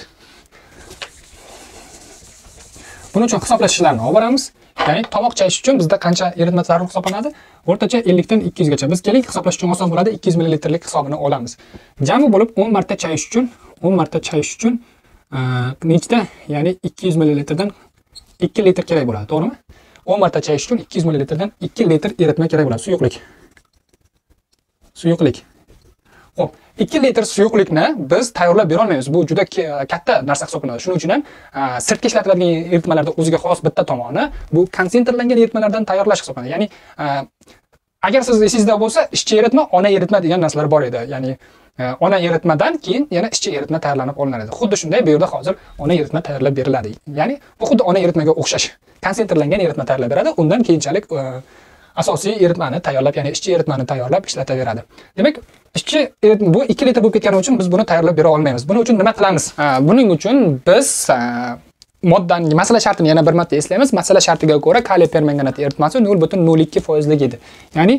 [SPEAKER 3] Buning uchun hisoblashlarni olib boramiz. Ya'ni tomoq chayish uchun bizda qancha eritma zarur hisoblanadi? O'rtacha 50 dan 200 gacha. Biz keling hisoblash uchun oson bo'ladi. 200 ml lik hisobini olamiz. Jami bo'lib 10 marta chayish uchun nechta? Ya'ni 200 ml dan 2 litr kerak bo'ladi, to'g'rimi? 10 marta chayish uchun 200 ml dan 2 litr eritma kerak bo'ladi, suyuqlik. Xo'p, 2 litr suyuqlikni biz tayyorlab bera olmaymiz. Bu juda katta narsa hisoblanadi. Shuning uchun ham sirtga ishlatiladigan eritmalarda o'ziga xos bitta tomoni bu konsentrlangan eritmalardan tayyorlash hisoblanadi. Ya'ni agar siz esingizda bo'lsa, ishchi eritma, ona eritma degan narsalar bor edi. Ya'ni ona eritmadan keyin yana ishchi eritma tayyorlanib olinar edi. Xuddi shunday bu yerda hozir ona eritma tayyorlab beriladi. Ya'ni bu xuddi ona eritmaga o'xshash. Konsentrlangan eritma tayyorlab beradi. Undan keyinchalik asosiy eritmani tayyorlab, ya'ni ishchi eritmani tayyorlab ishlataveradi. Demak, ishchi bu 2 litr bo'lib ketgani uchun biz buni tayyorlab bera olmaymiz. Buning uchun nima qilamiz? Buning uchun biz masala shartini yana bir marta eslaymiz. Masala shartiga ko'ra kaliy permanganat eritmasi 0.02% edi. Ya'ni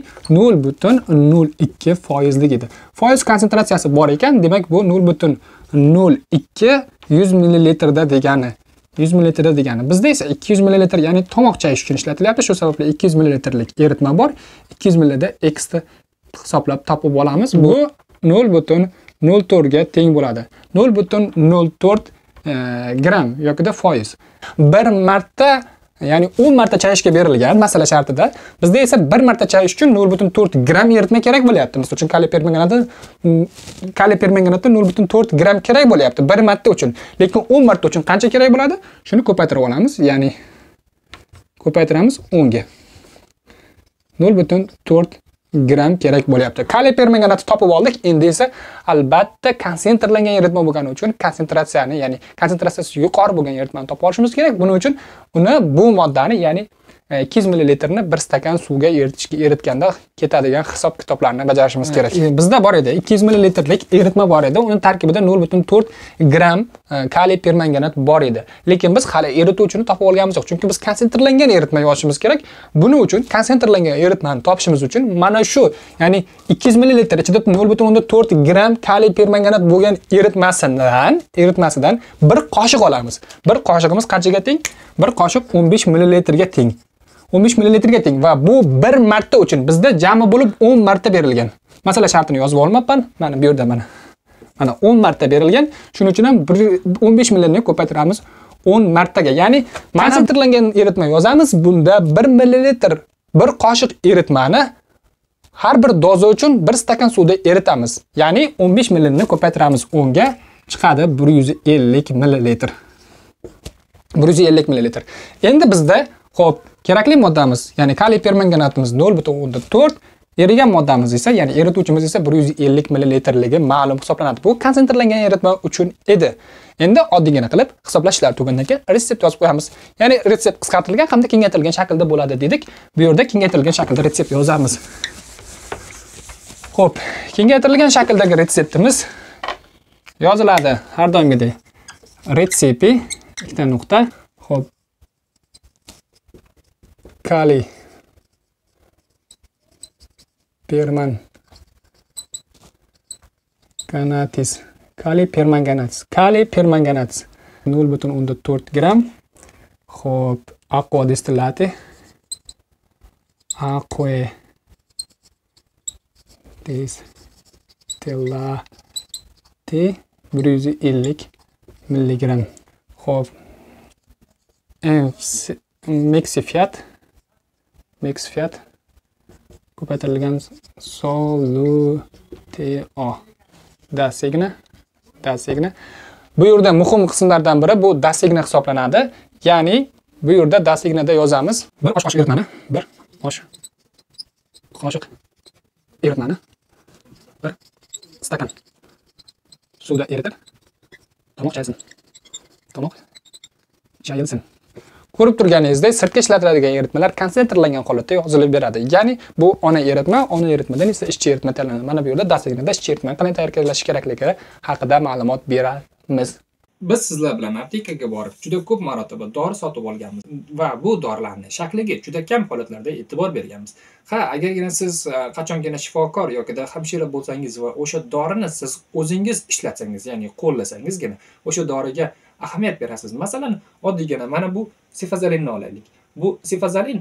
[SPEAKER 3] 0.02% edi. Foiz konsentratsiyasi bor ekan, demak bu 0.02 100 ml da degani. 100 ml degani. Bizda esa 200 ml, ya'ni tomoq chayish uchun ishlatilyapti. Shu sababli 200 ml lik eritma bor. 200 ml da x hisoblab topib olamiz. Bu 0.04 ga teng bo'ladi. 0.04 gram yoki foiz. Bir marta, ya'ni 10 marta chayishga berilgan masala shartida, bizda esa 1 marta chayish uchun 0.4 gram eritma kerak bo'lyapti. Misol uchun kaliy permanganatda 0.4 gram kerak bo'lyapti 1 marta uchun. Lekin 10 marta uchun qancha kerak bo'ladi? Shuni ko'paytirib olamiz, ya'ni ko'paytiramiz 10 ga. 0.4 gram kerak bo'lyapti. Kaliy permanganatni topib oldik. Endi esa albatta konsentrlangan eritma bo'lgani uchun konsentratsiyani, ya'ni konsentratsiyasi yuqori bo'lgan eritmani topib olishimiz kerak. Buning uchun bu moddani, ya'ni 200 ml ni 1 stakan suvga eritganda ketadigan hisob kitoblarni bajarishimiz kerak. Bizda bor edi 200 ml lik eritma bor edi. Uning tarkibida 0.4 gram kaliy permanganat bor edi. Lekin biz hali erituvchini topib olganimiz yo'q. Chunki biz konsentrlangan eritma yozishimiz kerak. Buning uchun konsentrlangan eritmani topishimiz uchun mana shu, ya'ni 200 ml ichida 0.4 gram kaliy permanganat bo'lgan eritmasidan bir qoshiq olamiz. Bir qoshig'imiz qanchaga teng? Bir qoshiq 15 ml ga teng. 15 ml ga teng va bu bir marta uchun bizda jami bo'lib 10 marta berilgan. Masala shartini yozib olmabman. Mana bu yerda mana 10 marta berilgan. Shuning uchun ham 15 ml ni ko'paytiramiz 10 martaga. Ya'ni konsentrlangan eritma yozamiz. Bunda 1 ml, bir qoshiq eritmani har bir doza uchun 1 stakan suvda eritamiz. Ya'ni 15 ml ni ko'paytiramiz 10 ga, chiqadi 150 ml. 150 ml. Endi bizda xo'p, kerakli moddamiz, ya'ni kaliy permanganatimiz 0.4, erigan moddamiz esa, ya'ni erituvchimiz esa 150 ml ligi ma'lum hisoblanadi. Bu konsentrlangan eritma uchun edi. Endi oddiygina qilib hisoblashlar tugagandan keyin retsept yozib qo'yamiz. Ya'ni retsept qisqartirilgan hamda kengaytirilgan shaklda bo'ladi dedik. Bu yerda kengaytirilgan shaklda retsept yozamiz. Xo'p, kengaytirilgan shakldagi retseptimiz yoziladi har doimgidek. Retsepi ikkita nuqta. Xo'p, kaliy permanganatis 0.4 gram. Xo'p, aqua distillati 150 mg. Xo'p, Mexifiat ko'paytirilgan soluteo dasigna. Bu yerda muhim qismlardan biri bu dasigna hisoblanadi. Ya'ni bu yerda dasignada yozamiz. Bir osh qoshiq eritmani, bir osh qoshiq eritmani, bir stakan suvda eritib tomoq chayilsin. Ko'rib turganingizdek, sirtga ishlatiladigan eritmalar konsentrlangan holatda yozilib beradi. Ya'ni bu ona eritmadan esa ishchi eritma tanlanadi. Mana bu yerda dastignada ishchi eritmani qanday tayyorlash kerakligi haqida ma'lumot beramiz.
[SPEAKER 1] Biz sizlar bilan aptekaga borib juda ko'p marotaba dori sotib olganmiz va bu dorilarning shakliga juda kam holatlarda e'tibor berganmiz. Agargina siz qachongina shifokor yoki hamshira bo'lsangiz va o'sha dorini siz o'zingiz ishlatsangiz, ya'ni qo'llasangizgina o'sha doriga ahamiyat berasiz. Masalan, oddiygina mana bu sifazalinni olaylik. Bu sifazalin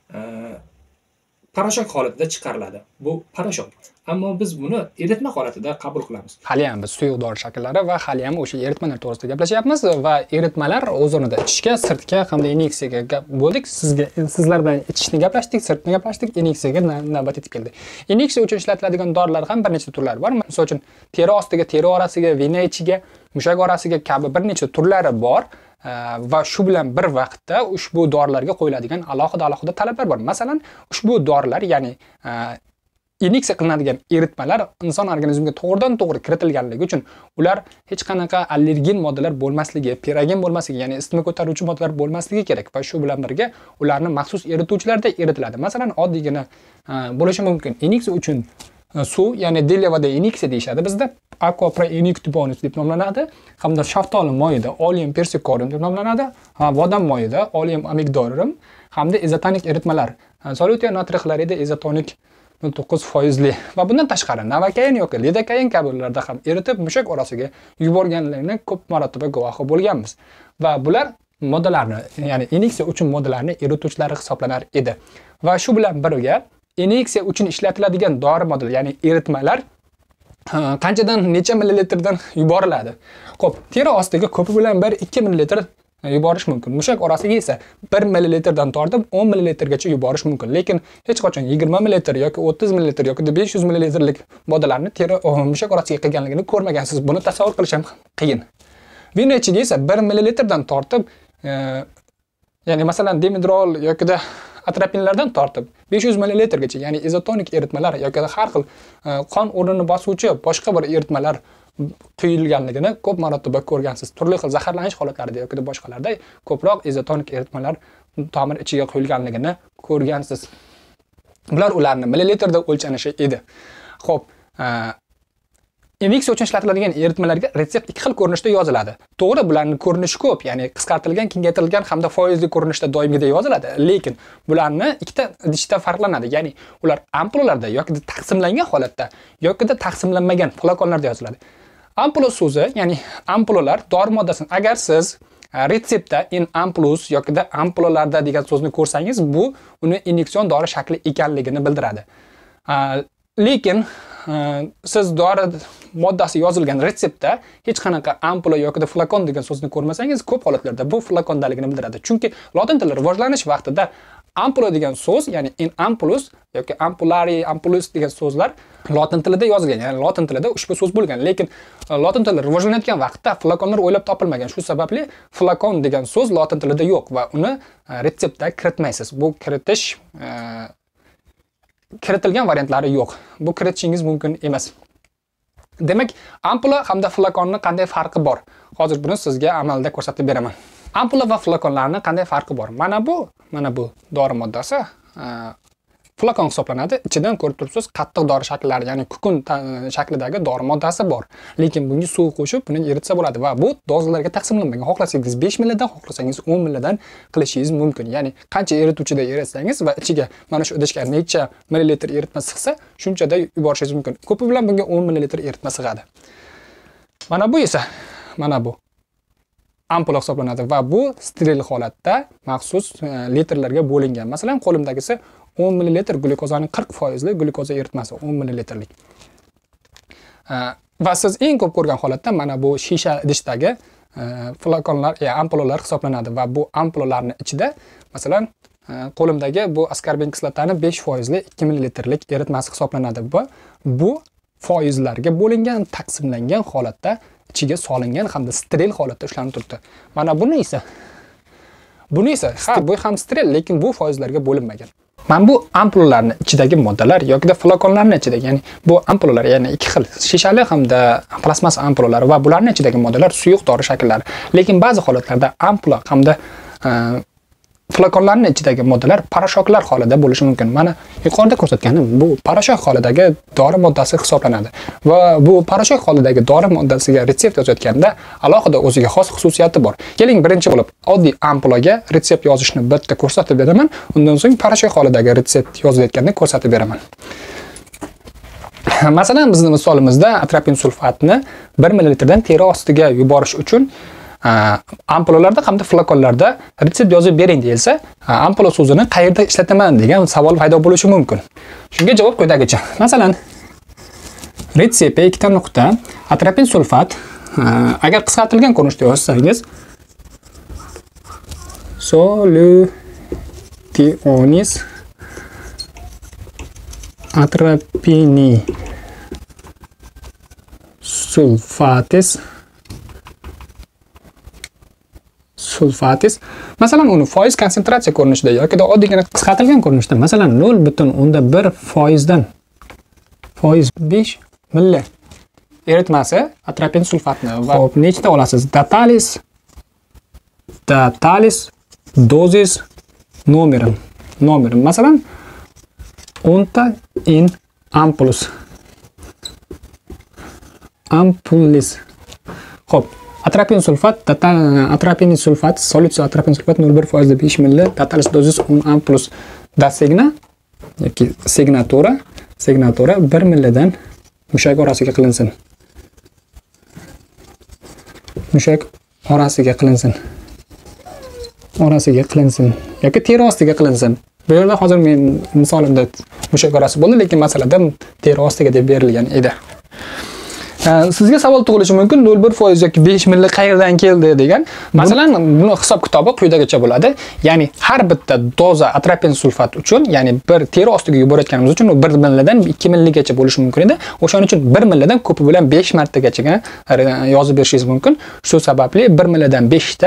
[SPEAKER 1] parashok holatida chiqariladi. Bu parashok. Ammo biz buni eritma holatida qabul qilamiz.
[SPEAKER 3] Hali ham biz suyuq dori shakllari va hali ham o'sha eritmalar to'g'risida gaplashyapmiz va eritmalar o'z o'rnida ichishga, sirtga hamda ineksiyaga bo'ldik. Sizlar bilan ichishni gaplashdik, sirtni gaplashdik, ineksiyaga navbat yetib keldi. Ineksiya uchun ishlatiladigan dorilar ham bir nechta turlari bor. Misol uchun teri ostiga, teri orasiga, vena ichiga, mushak orasiga kabi bir nechta turlari bor. Va shu bilan bir vaqtda ushbu dorilarga qo'yiladigan alohida talablar bor. Masalan, ushbu dorilar, ya'ni ineksiya qilinadigan eritmalar inson organizmiga to'g'ridan-to'g'ri kiritilganligi uchun ular hech qanaqa allergen moddalar bo'lmasligi, piragen bo'lmasligi, ya'ni isitma ko'taruvchi moddalar bo'lmasligi kerak va shu bilan birga ularni maxsus erituvchilarda eritiladi. Masalan, oddiygina bo'lishi mumkin. Ineksiya uchun suv, ya'ni delevada ineksiya deyishadi bizda. Aquapreinectibonus deb nomlanadi. Hamda shaftoli moyida oleum persicorium deb nomlanadi. Bodam moyida oleum amigdalorum hamda izotonik eritmalar. Solutio natriy xloridi izotonik 9% va bundan tashqari novakain yoki lidokain kabilarda ham eritib mushak orasiga yuborganligini ko'p marotaba guvohi bo'lganmiz. Va bular moddalarni, ya'ni ineksiya uchun moddalarni erituvchilari hisoblanar edi. Va shu bilan birga ineksiya uchun ishlatiladigan dori moddalar, ya'ni eritmalar qanchadan necha millilitrdan yuboriladi. Xo'p, teri ostiga ko'pi bilan 1-2 millilitr yuborish mumkin. Mushak orasiga esa 1 millilitrdan tortib 10 millilitrgacha yuborish mumkin. Lekin hech qachon 20 millilitr yoki 30 millilitr yoki 500 millilitrlik moddalarni teri mushak orasiga qilganligini ko'rmagansiz. Buni tasavvur qilish ham qiyin. Vena ichiga esa 1 millilitrdan tortib, ya'ni masalan dimidrol yoki atropinlardan tortib 500 millilitrgacha, ya'ni izotonik eritmalar yoki har xil qon o'rnini bosuvchi boshqa bir eritmalar quyilganligini ko'p marotaba ko'rgansiz. Turli xil zaharlanish holatlarida yoki boshqalarda ko'proq izotonik eritmalar tomir ichiga quyilganligini ko'rgansiz. Bular ularni millilitrda o'lchanishi edi. Xo'p, ineksiya uchun ishlatiladigan eritmalarga retsept ikki xil ko'rinishda yoziladi. To'g'ri, bularning ko'rinishi ko'p, ya'ni qisqartirilgan, kengaytirilgan hamda foizli ko'rinishda doimgidek yoziladi. Lekin bularni ikkita idishda farqlanadi. Ya'ni ular ampulalarda yoki taqsimlangan holatda yoki taqsimlanmagan flakonlarda yoziladi. Ampula so'zi, ya'ni ampulalar dori moddasini agar siz retseptda in ampulus yoki ampulalarda degan so'zni ko'rsangiz, bu uni inyektsion dori shakli ekanligini bildiradi. Lekin siz dori moddasi yozilgan retseptda hech qanaqa ampula yoki flakon degan so'zni ko'rmasangiz, ko'p holatlarda bu flakondaligini bildiradi. Chunki lotin tili rivojlanish vaqtida ampula degan so'z, ya'ni in ampulus yoki ampulari, ampulus degan so'zlar lotin tilida yozilgan. Ya'ni lotin tilida ushbu so'z bo'lgan. Lekin lotin tili rivojlanayotgan vaqtda flakonlar o'ylab topilmagan. Shu sababli flakon degan so'z lotin tilida yo'q va uni retseptda kiritmaysiz. Bu kiritilgan variantlari yo'q. Bu kiritishingiz mumkin emas. Demak, ampula hamda flakonni qanday farqi bor? Hozir buni sizga amalda ko'rsatib beraman. Ampula va flakonlarning qanday farqi bor? Mana bu dori moddasi flakon hisoblanadi. Ichidan ko'rib turibsiz, qattiq dori shakllari, ya'ni kukun shaklidagi dori moddasi bor. Lekin bunga suv qo'shib, buni eritsa bo'ladi va bu dozalarga taqsimlanmagan. Xohlasangiz 5 millidan, xohlasangiz 10 millidan qilishingiz mumkin. Ya'ni qancha erituvchida eritsangiz va ichiga mana shu idishga necha millilitr eritma sig'sa, shunchada yuborishingiz mumkin. Ko'pi bilan bunga 10 millilitr eritma sig'adi. Mana bu esa, mana bu ampula hisoblanadi va bu steril holatda maxsus litrlarga bo'lingan. Masalan, qo'limdagisi 10 ml glyukozaning 40% glyukoza eritmasi 10 ml. Va siz eng ko'p ko'rgan holatda mana bu shisha idishdagi flakonlar, ampulalar hisoblanadi va bu ampulalarning ichida masalan qo'limdagi bu askorbin kislotani 5% li 2 ml eritmasi hisoblanadi. Bu foizlarga bo'lingan, taqsimlangan holatda ichiga solingan hamda steril holatda ushlanib turibdi. Mana buni esa bu ham steril, lekin bu foizlarga bo'linmagan. Mana bu ampulalarning ichidagi moddalar yoki flakonlarning ichidagi, ya'ni bu ampulalar, ya'ni ikki xil shishali hamda plastmas ampulalar va bularning ichidagi moddalar suyuq dori shakllari. Lekin ba'zi holatlarda ampula hamda flakonlarning ichidagi moddalar parashoklar holida bo'lishi mumkin. Mana yuqorida ko'rsatganim bu parashok holidagi dori moddasi hisoblanadi va bu parashok holidagi dori moddasiga retsept yozayotganda alohida o'ziga xos xususiyati bor. Keling, birinchi bo'lib oddiy ampulaga retsept yozishni bitta ko'rsatib beraman. Undan so'ng parashok holidagi retsept yozilayotganini ko'rsatib beraman. Masalan, bizning misolimizda atropin sulfatni 1 ml dan teri ostiga yuborish uchun ampulalarda hamda flakonlarda retsept yozib bering deyilsa, ampula so'zini qayerda ishlataman degan savol paydo bo'lishi mumkin. Shunga javob quyidagicha. Masalan, retseptga ikkita nuqta atropin sulfat agar qisqartirilgan ko'rinishda yozsangiz solutionis atropini sulfatis. Masalan, uni foiz konsentratsiya ko'rinishida yoki oddiygina qisqartirilgan ko'rinishda, masalan 0.1% dan 5 ml eritmasi atropin sulfatni va nechta olasiz? Datalis dozis nomerim. Masalan 10 ta in ampulus. Xo'p, atropin sulfat, solutsiya atropin sulfat 0.1% 5 ml, datalis dozis 10 ampulus dasegna yoki signatura 1 ml dan mushak orasiga qilinsin. Yoki teri ostiga qilinsin. Bu yerda hozir men misolimda mushak orasi bo'ldi, lekin masalada teri ostiga deb berilgan edi. Sizga savol tug'ilishi mumkin, 0.1% yoki 5 ml qayerdan keldi degan. Masalan, buni hisob kitobi quyidagicha bo'ladi. Ya'ni har bitta doza atropin sulfat uchun, ya'ni bir teri ostiga yuborayotganimiz uchun 1 ml dan 2 ml gacha bo'lishi mumkin edi. O'shaning uchun 1 ml dan ko'pi bilan 5 martagacha yozib berishingiz mumkin. Shu sababli 1 ml dan 5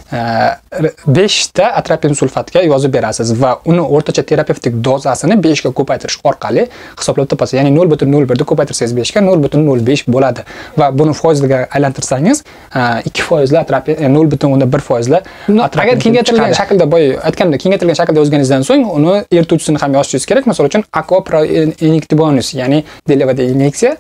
[SPEAKER 3] ta atropin sulfatga yozib berasiz va uni o'rtacha terapevtik dozasini 5 ga ko'paytirish orqali hisoblab topasiz. Ya'ni 0.01 da ko'paytirsangiz 5 ga 0.05 bo'ladi va buni foizga aylantirsangiz 2% atropin 0.1% agar kengaytirilgan shaklda kengaytirilgan shaklda yozganingizdan so'ng uni erituvchisini ham yozishingiz kerak. Masalan uchun aquaproinectibonus, ya'ni delevada inyeksiya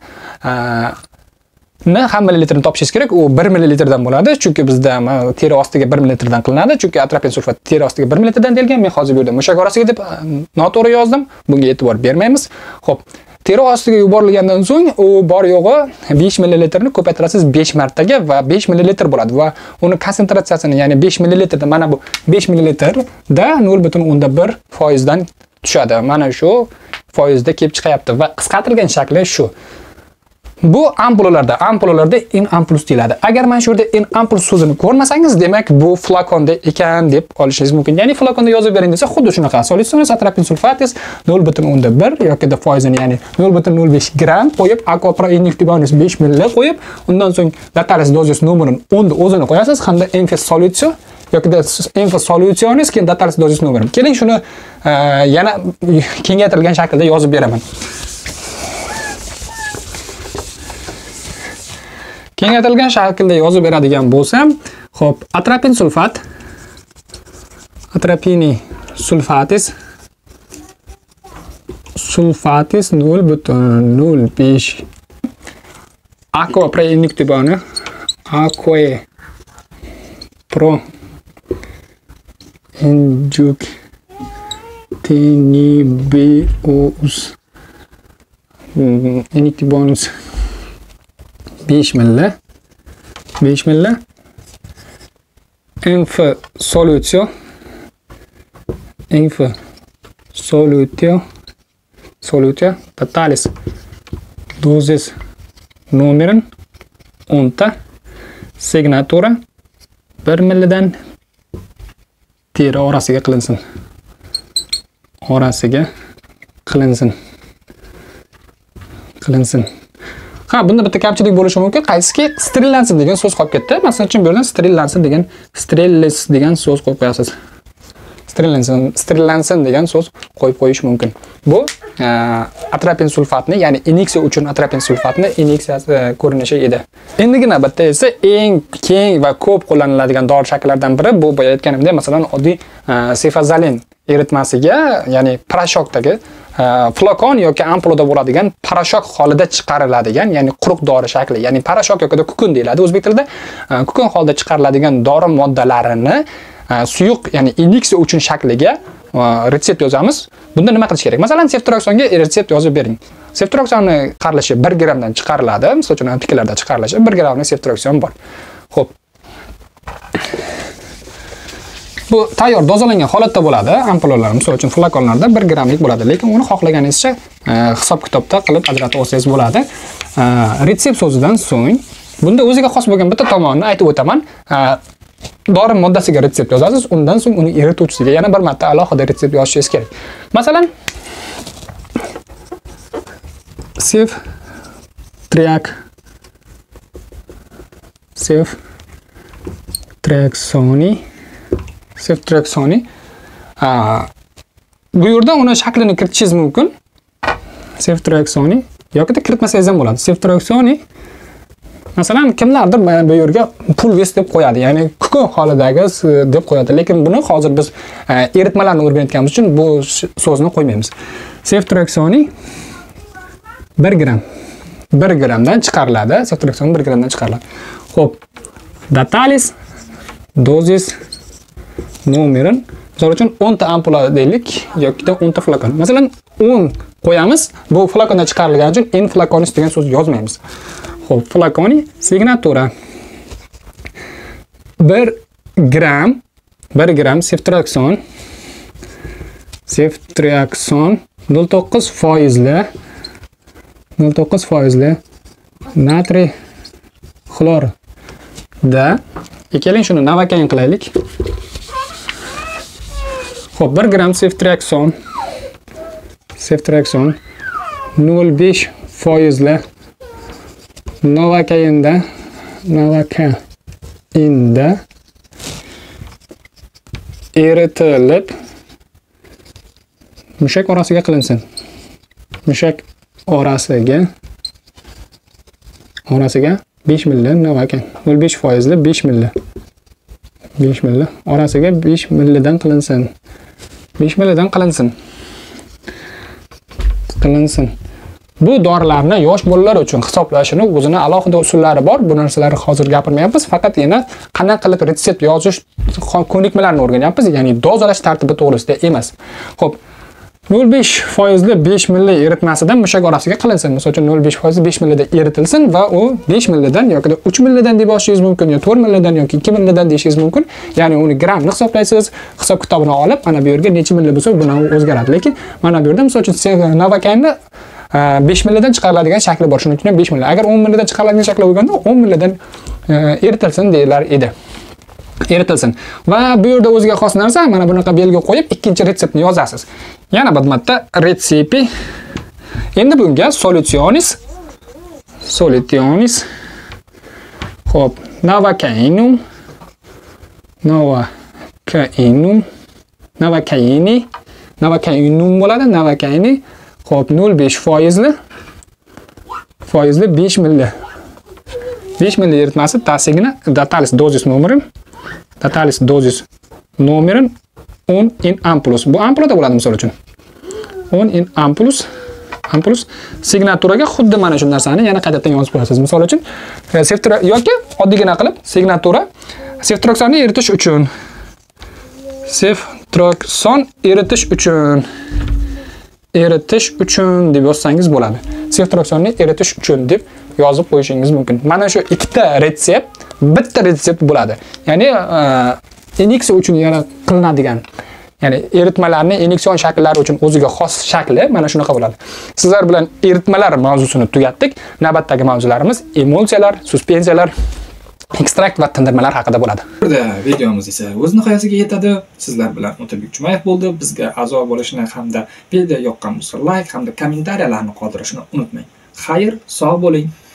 [SPEAKER 3] ham millilitrini topishingiz kerak. U 1 millilitrdan bo'ladi, chunki bizda teri ostiga 1 millilitrdan qilinadi. Chunki atropin sulfat teri ostiga 1 millilitrdan deyilgan. Men hozir bu yerda mushak orasiga deb noto'g'ri yozdim. Bunga e'tibor bermaymiz. Xo'p, teri ostiga yuborilgandan so'ng u bor yo'g'i 5 millilitrni ko'paytirasiz 5 martaga va 5 millilitr bo'ladi va uni konsentratsiyasini, ya'ni 5 millilitrda mana bu 5 millilitrda 0.1% dan tushadi. Mana shu foizda kelib chiqyapti va qisqartirilgan shakli shu. Bu ampulalarda in ampulus deyiladi. Agar mana shu yerda in ampulus so'zini ko'rmasangiz, demak bu flakonda ekan deb olishingiz mumkin. Ya'ni flakonda yozib bering desa, xuddi shunaqa. Solutionis atropin sulfatis 0.1 yoki da foizini, ya'ni 0.05 gram qo'yib, aquaproinectibonus 5 ml qo'yib, undan so'ng datalis dozis nomerini 10 da o'zini qo'yasiz hamda enfes solutsiya yoki da enfes solutionis keyin datalis dozis nomerim. Keling shuni yana kengaytirilgan shaklda yozib beraman. Kengaytirilgan shaklda yozib beradigan bo'lsam, xo'p, atropin sulfat, atropini sulfatis 0.05 aquaproinectibonus inectibonus 5 ml enf solutia datalis dozis nomerin 10 ta signatura 1 millidan teri orasiga qilinsin. Orasiga qilinsin. Ha, bunda bitta kamchilik bo'lishi mumkin. Qaysiki sterillansin degan so'z qolib ketdi. Masalan uchun bu yerdan sterillansin degan sterillis degan so'z qo'yib qo'yasiz. Sterillansin degan so'z qo'yib qo'yish mumkin. Bu atropin sulfatni, ya'ni iniksiya uchun atropin sulfatni iniksiyasi ko'rinishi edi. Endigi navbatda esa eng keng va ko'p qo'llaniladigan dori shakllaridan biri bu boya aytganimdek, masalan, oddiy sefazalin eritmasiga, ya'ni parashokdagi flakon yoki ampulada bo'ladigan parashok holida chiqariladigan, ya'ni quruq dori shakli, ya'ni parashok yoki kukun deyiladi o'zbek tilida. Kukun holida chiqariladigan dori moddalarini suyuq, ya'ni iniksiya uchun shakliga retsept yozamiz. Bunda nima qilish kerak? Masalan, ceftriaksonga retsept yozib bering. Ceftriaksonni qaralishi 1 grammdan chiqariladi. Misol uchun antiklarda chiqarilishi 1 grammlik ceftriakson bor. Xo'p. Bu tayyor dozalangan holatda bo'ladi. Ampulalar, misol uchun flakonlarda 1 grammlik bo'ladi, lekin uni xohlaganingizcha hisob-kitobda qilib ajratib olsangiz bo'ladi. Retsept so'zidan so'ng bunda o'ziga xos bo'lgan bitta tomonini aytib o'taman. Dori moddasiga retsept yozasiz, undan so'ng uni erituvchisiga yana bir marta alohida retsept yozishingiz kerak. Masalan, ceftriaksoni bu yerda uni shaklini kiritishingiz mumkin. Ceftriaksoni yoki da kiritmasangiz ham bo'ladi. Ceftriaksoni masalan, kimlardir mana bu yerga pulves deb qo'yadi, ya'ni kukun holidagi deb qo'yadi, lekin buni hozir biz eritmalarni o'rganayotganimiz uchun bu so'zni qo'ymaymiz. Ceftriaksoni 1 gramm. 1 grammdan chiqariladi. Ceftriakson 1 grammdan chiqariladi. Xo'p, datalis, dozis, nomerin. Misol uchun 10 ta ampula deylik yoki da 10 ta flakon. Masalan, 10 qo'yamiz. Bu flakondan chiqarilgani uchun en flakonis degan so'z yozmaymiz. Xo'p, flakoni signatura 1 gramm ceftriakson 0.9% natriy xlorda. Keling shuni navakayin qilaylik. Xo'p, 1 gramm ceftriakson 0.5% Novakayinda eritilib mushak orasiga qilinsin. Mushak orasiga 5 ml novakayin. 0.5% 5 ml. 5 ml orasiga 5 ml dan qilinsin. 5 ml dan qilinsin. Bu dorilarni yosh bolalar uchun hisoblashini o'zini alohida usullari bor. Bu narsalarni hozir gapirmayapmiz, faqat yana qanday qilib retsept yozish ko'nikmalarini o'rganyapmiz, ya'ni dozalash tartibi to'g'risida emas. Xo'p, 0.5% 5 ml eritmasidan mushak orasiga qilinsin. Misol uchun 0.5% 5 ml da eritilsin va u 5 ml dan yoki 3 ml dan deb yozishingiz mumkin, yoki 4 ml dan yoki 2 ml dan deyishingiz mumkin. Ya'ni uni grammni hisoblaysiz, hisob kitobini olib, mana bu yerga necha ml bo'lsa, buni o'zgaradi. Lekin mana bu yerda misol uchun novakainni 5 ml dan chiqariladigan shakli bor. Shuning uchun 5 ml. Agar 10 ml dan chiqariladigan shakli bo'lganda 10 ml dan eritilsin deyilar edi. Eritilsin. Va bu yerda o'ziga xos narsa, mana bunaqa belgi qo'yib, ikkinchi retseptni yozasiz. Yana bir marta retsepi. Endi bunga solutionis. Xo'p, novakainum bo'ladi, novakaini. Xo'p, 0.5% 5 ml. 5 ml eritmasi tasigina datalis dozis nomerin 10 in ampulus. Bu ampulada bo'ladi misol uchun. 10 in ampulus signaturaga xuddi mana shu narsani yana qaytadan yozib qo'yasiz. Misol uchun yoki oddiygina qilib signatura ceftriaksonni eritish uchun deb yozsangiz bo'ladi. Ceftriaksonni eritish uchun deb yozib qo'yishingiz mumkin. Mana shu ikkita retsept, bitta retsept bo'ladi. Ya'ni iniksiya uchun yana qilinadigan, ya'ni eritmalarning ineksion shakllari uchun o'ziga xos shakli mana shunaqa bo'ladi. Sizlar bilan eritmalar mavzusini tugatdik. Navbatdagi mavzularimiz emulsiyalar, suspensiyalar ekstrakt va tindirmalar haqida bo'ladi.
[SPEAKER 4] Burada videomiz esa o'z nihoyasiga yetadi. Sizlar bilan Otabek Jumayev bo'ldi. Bizga a'zo bo'lishni hamda video yoqqan bo'lsa like hamda kommentariyalarni qoldirishni unutmang. Xayr, sog' bo'ling.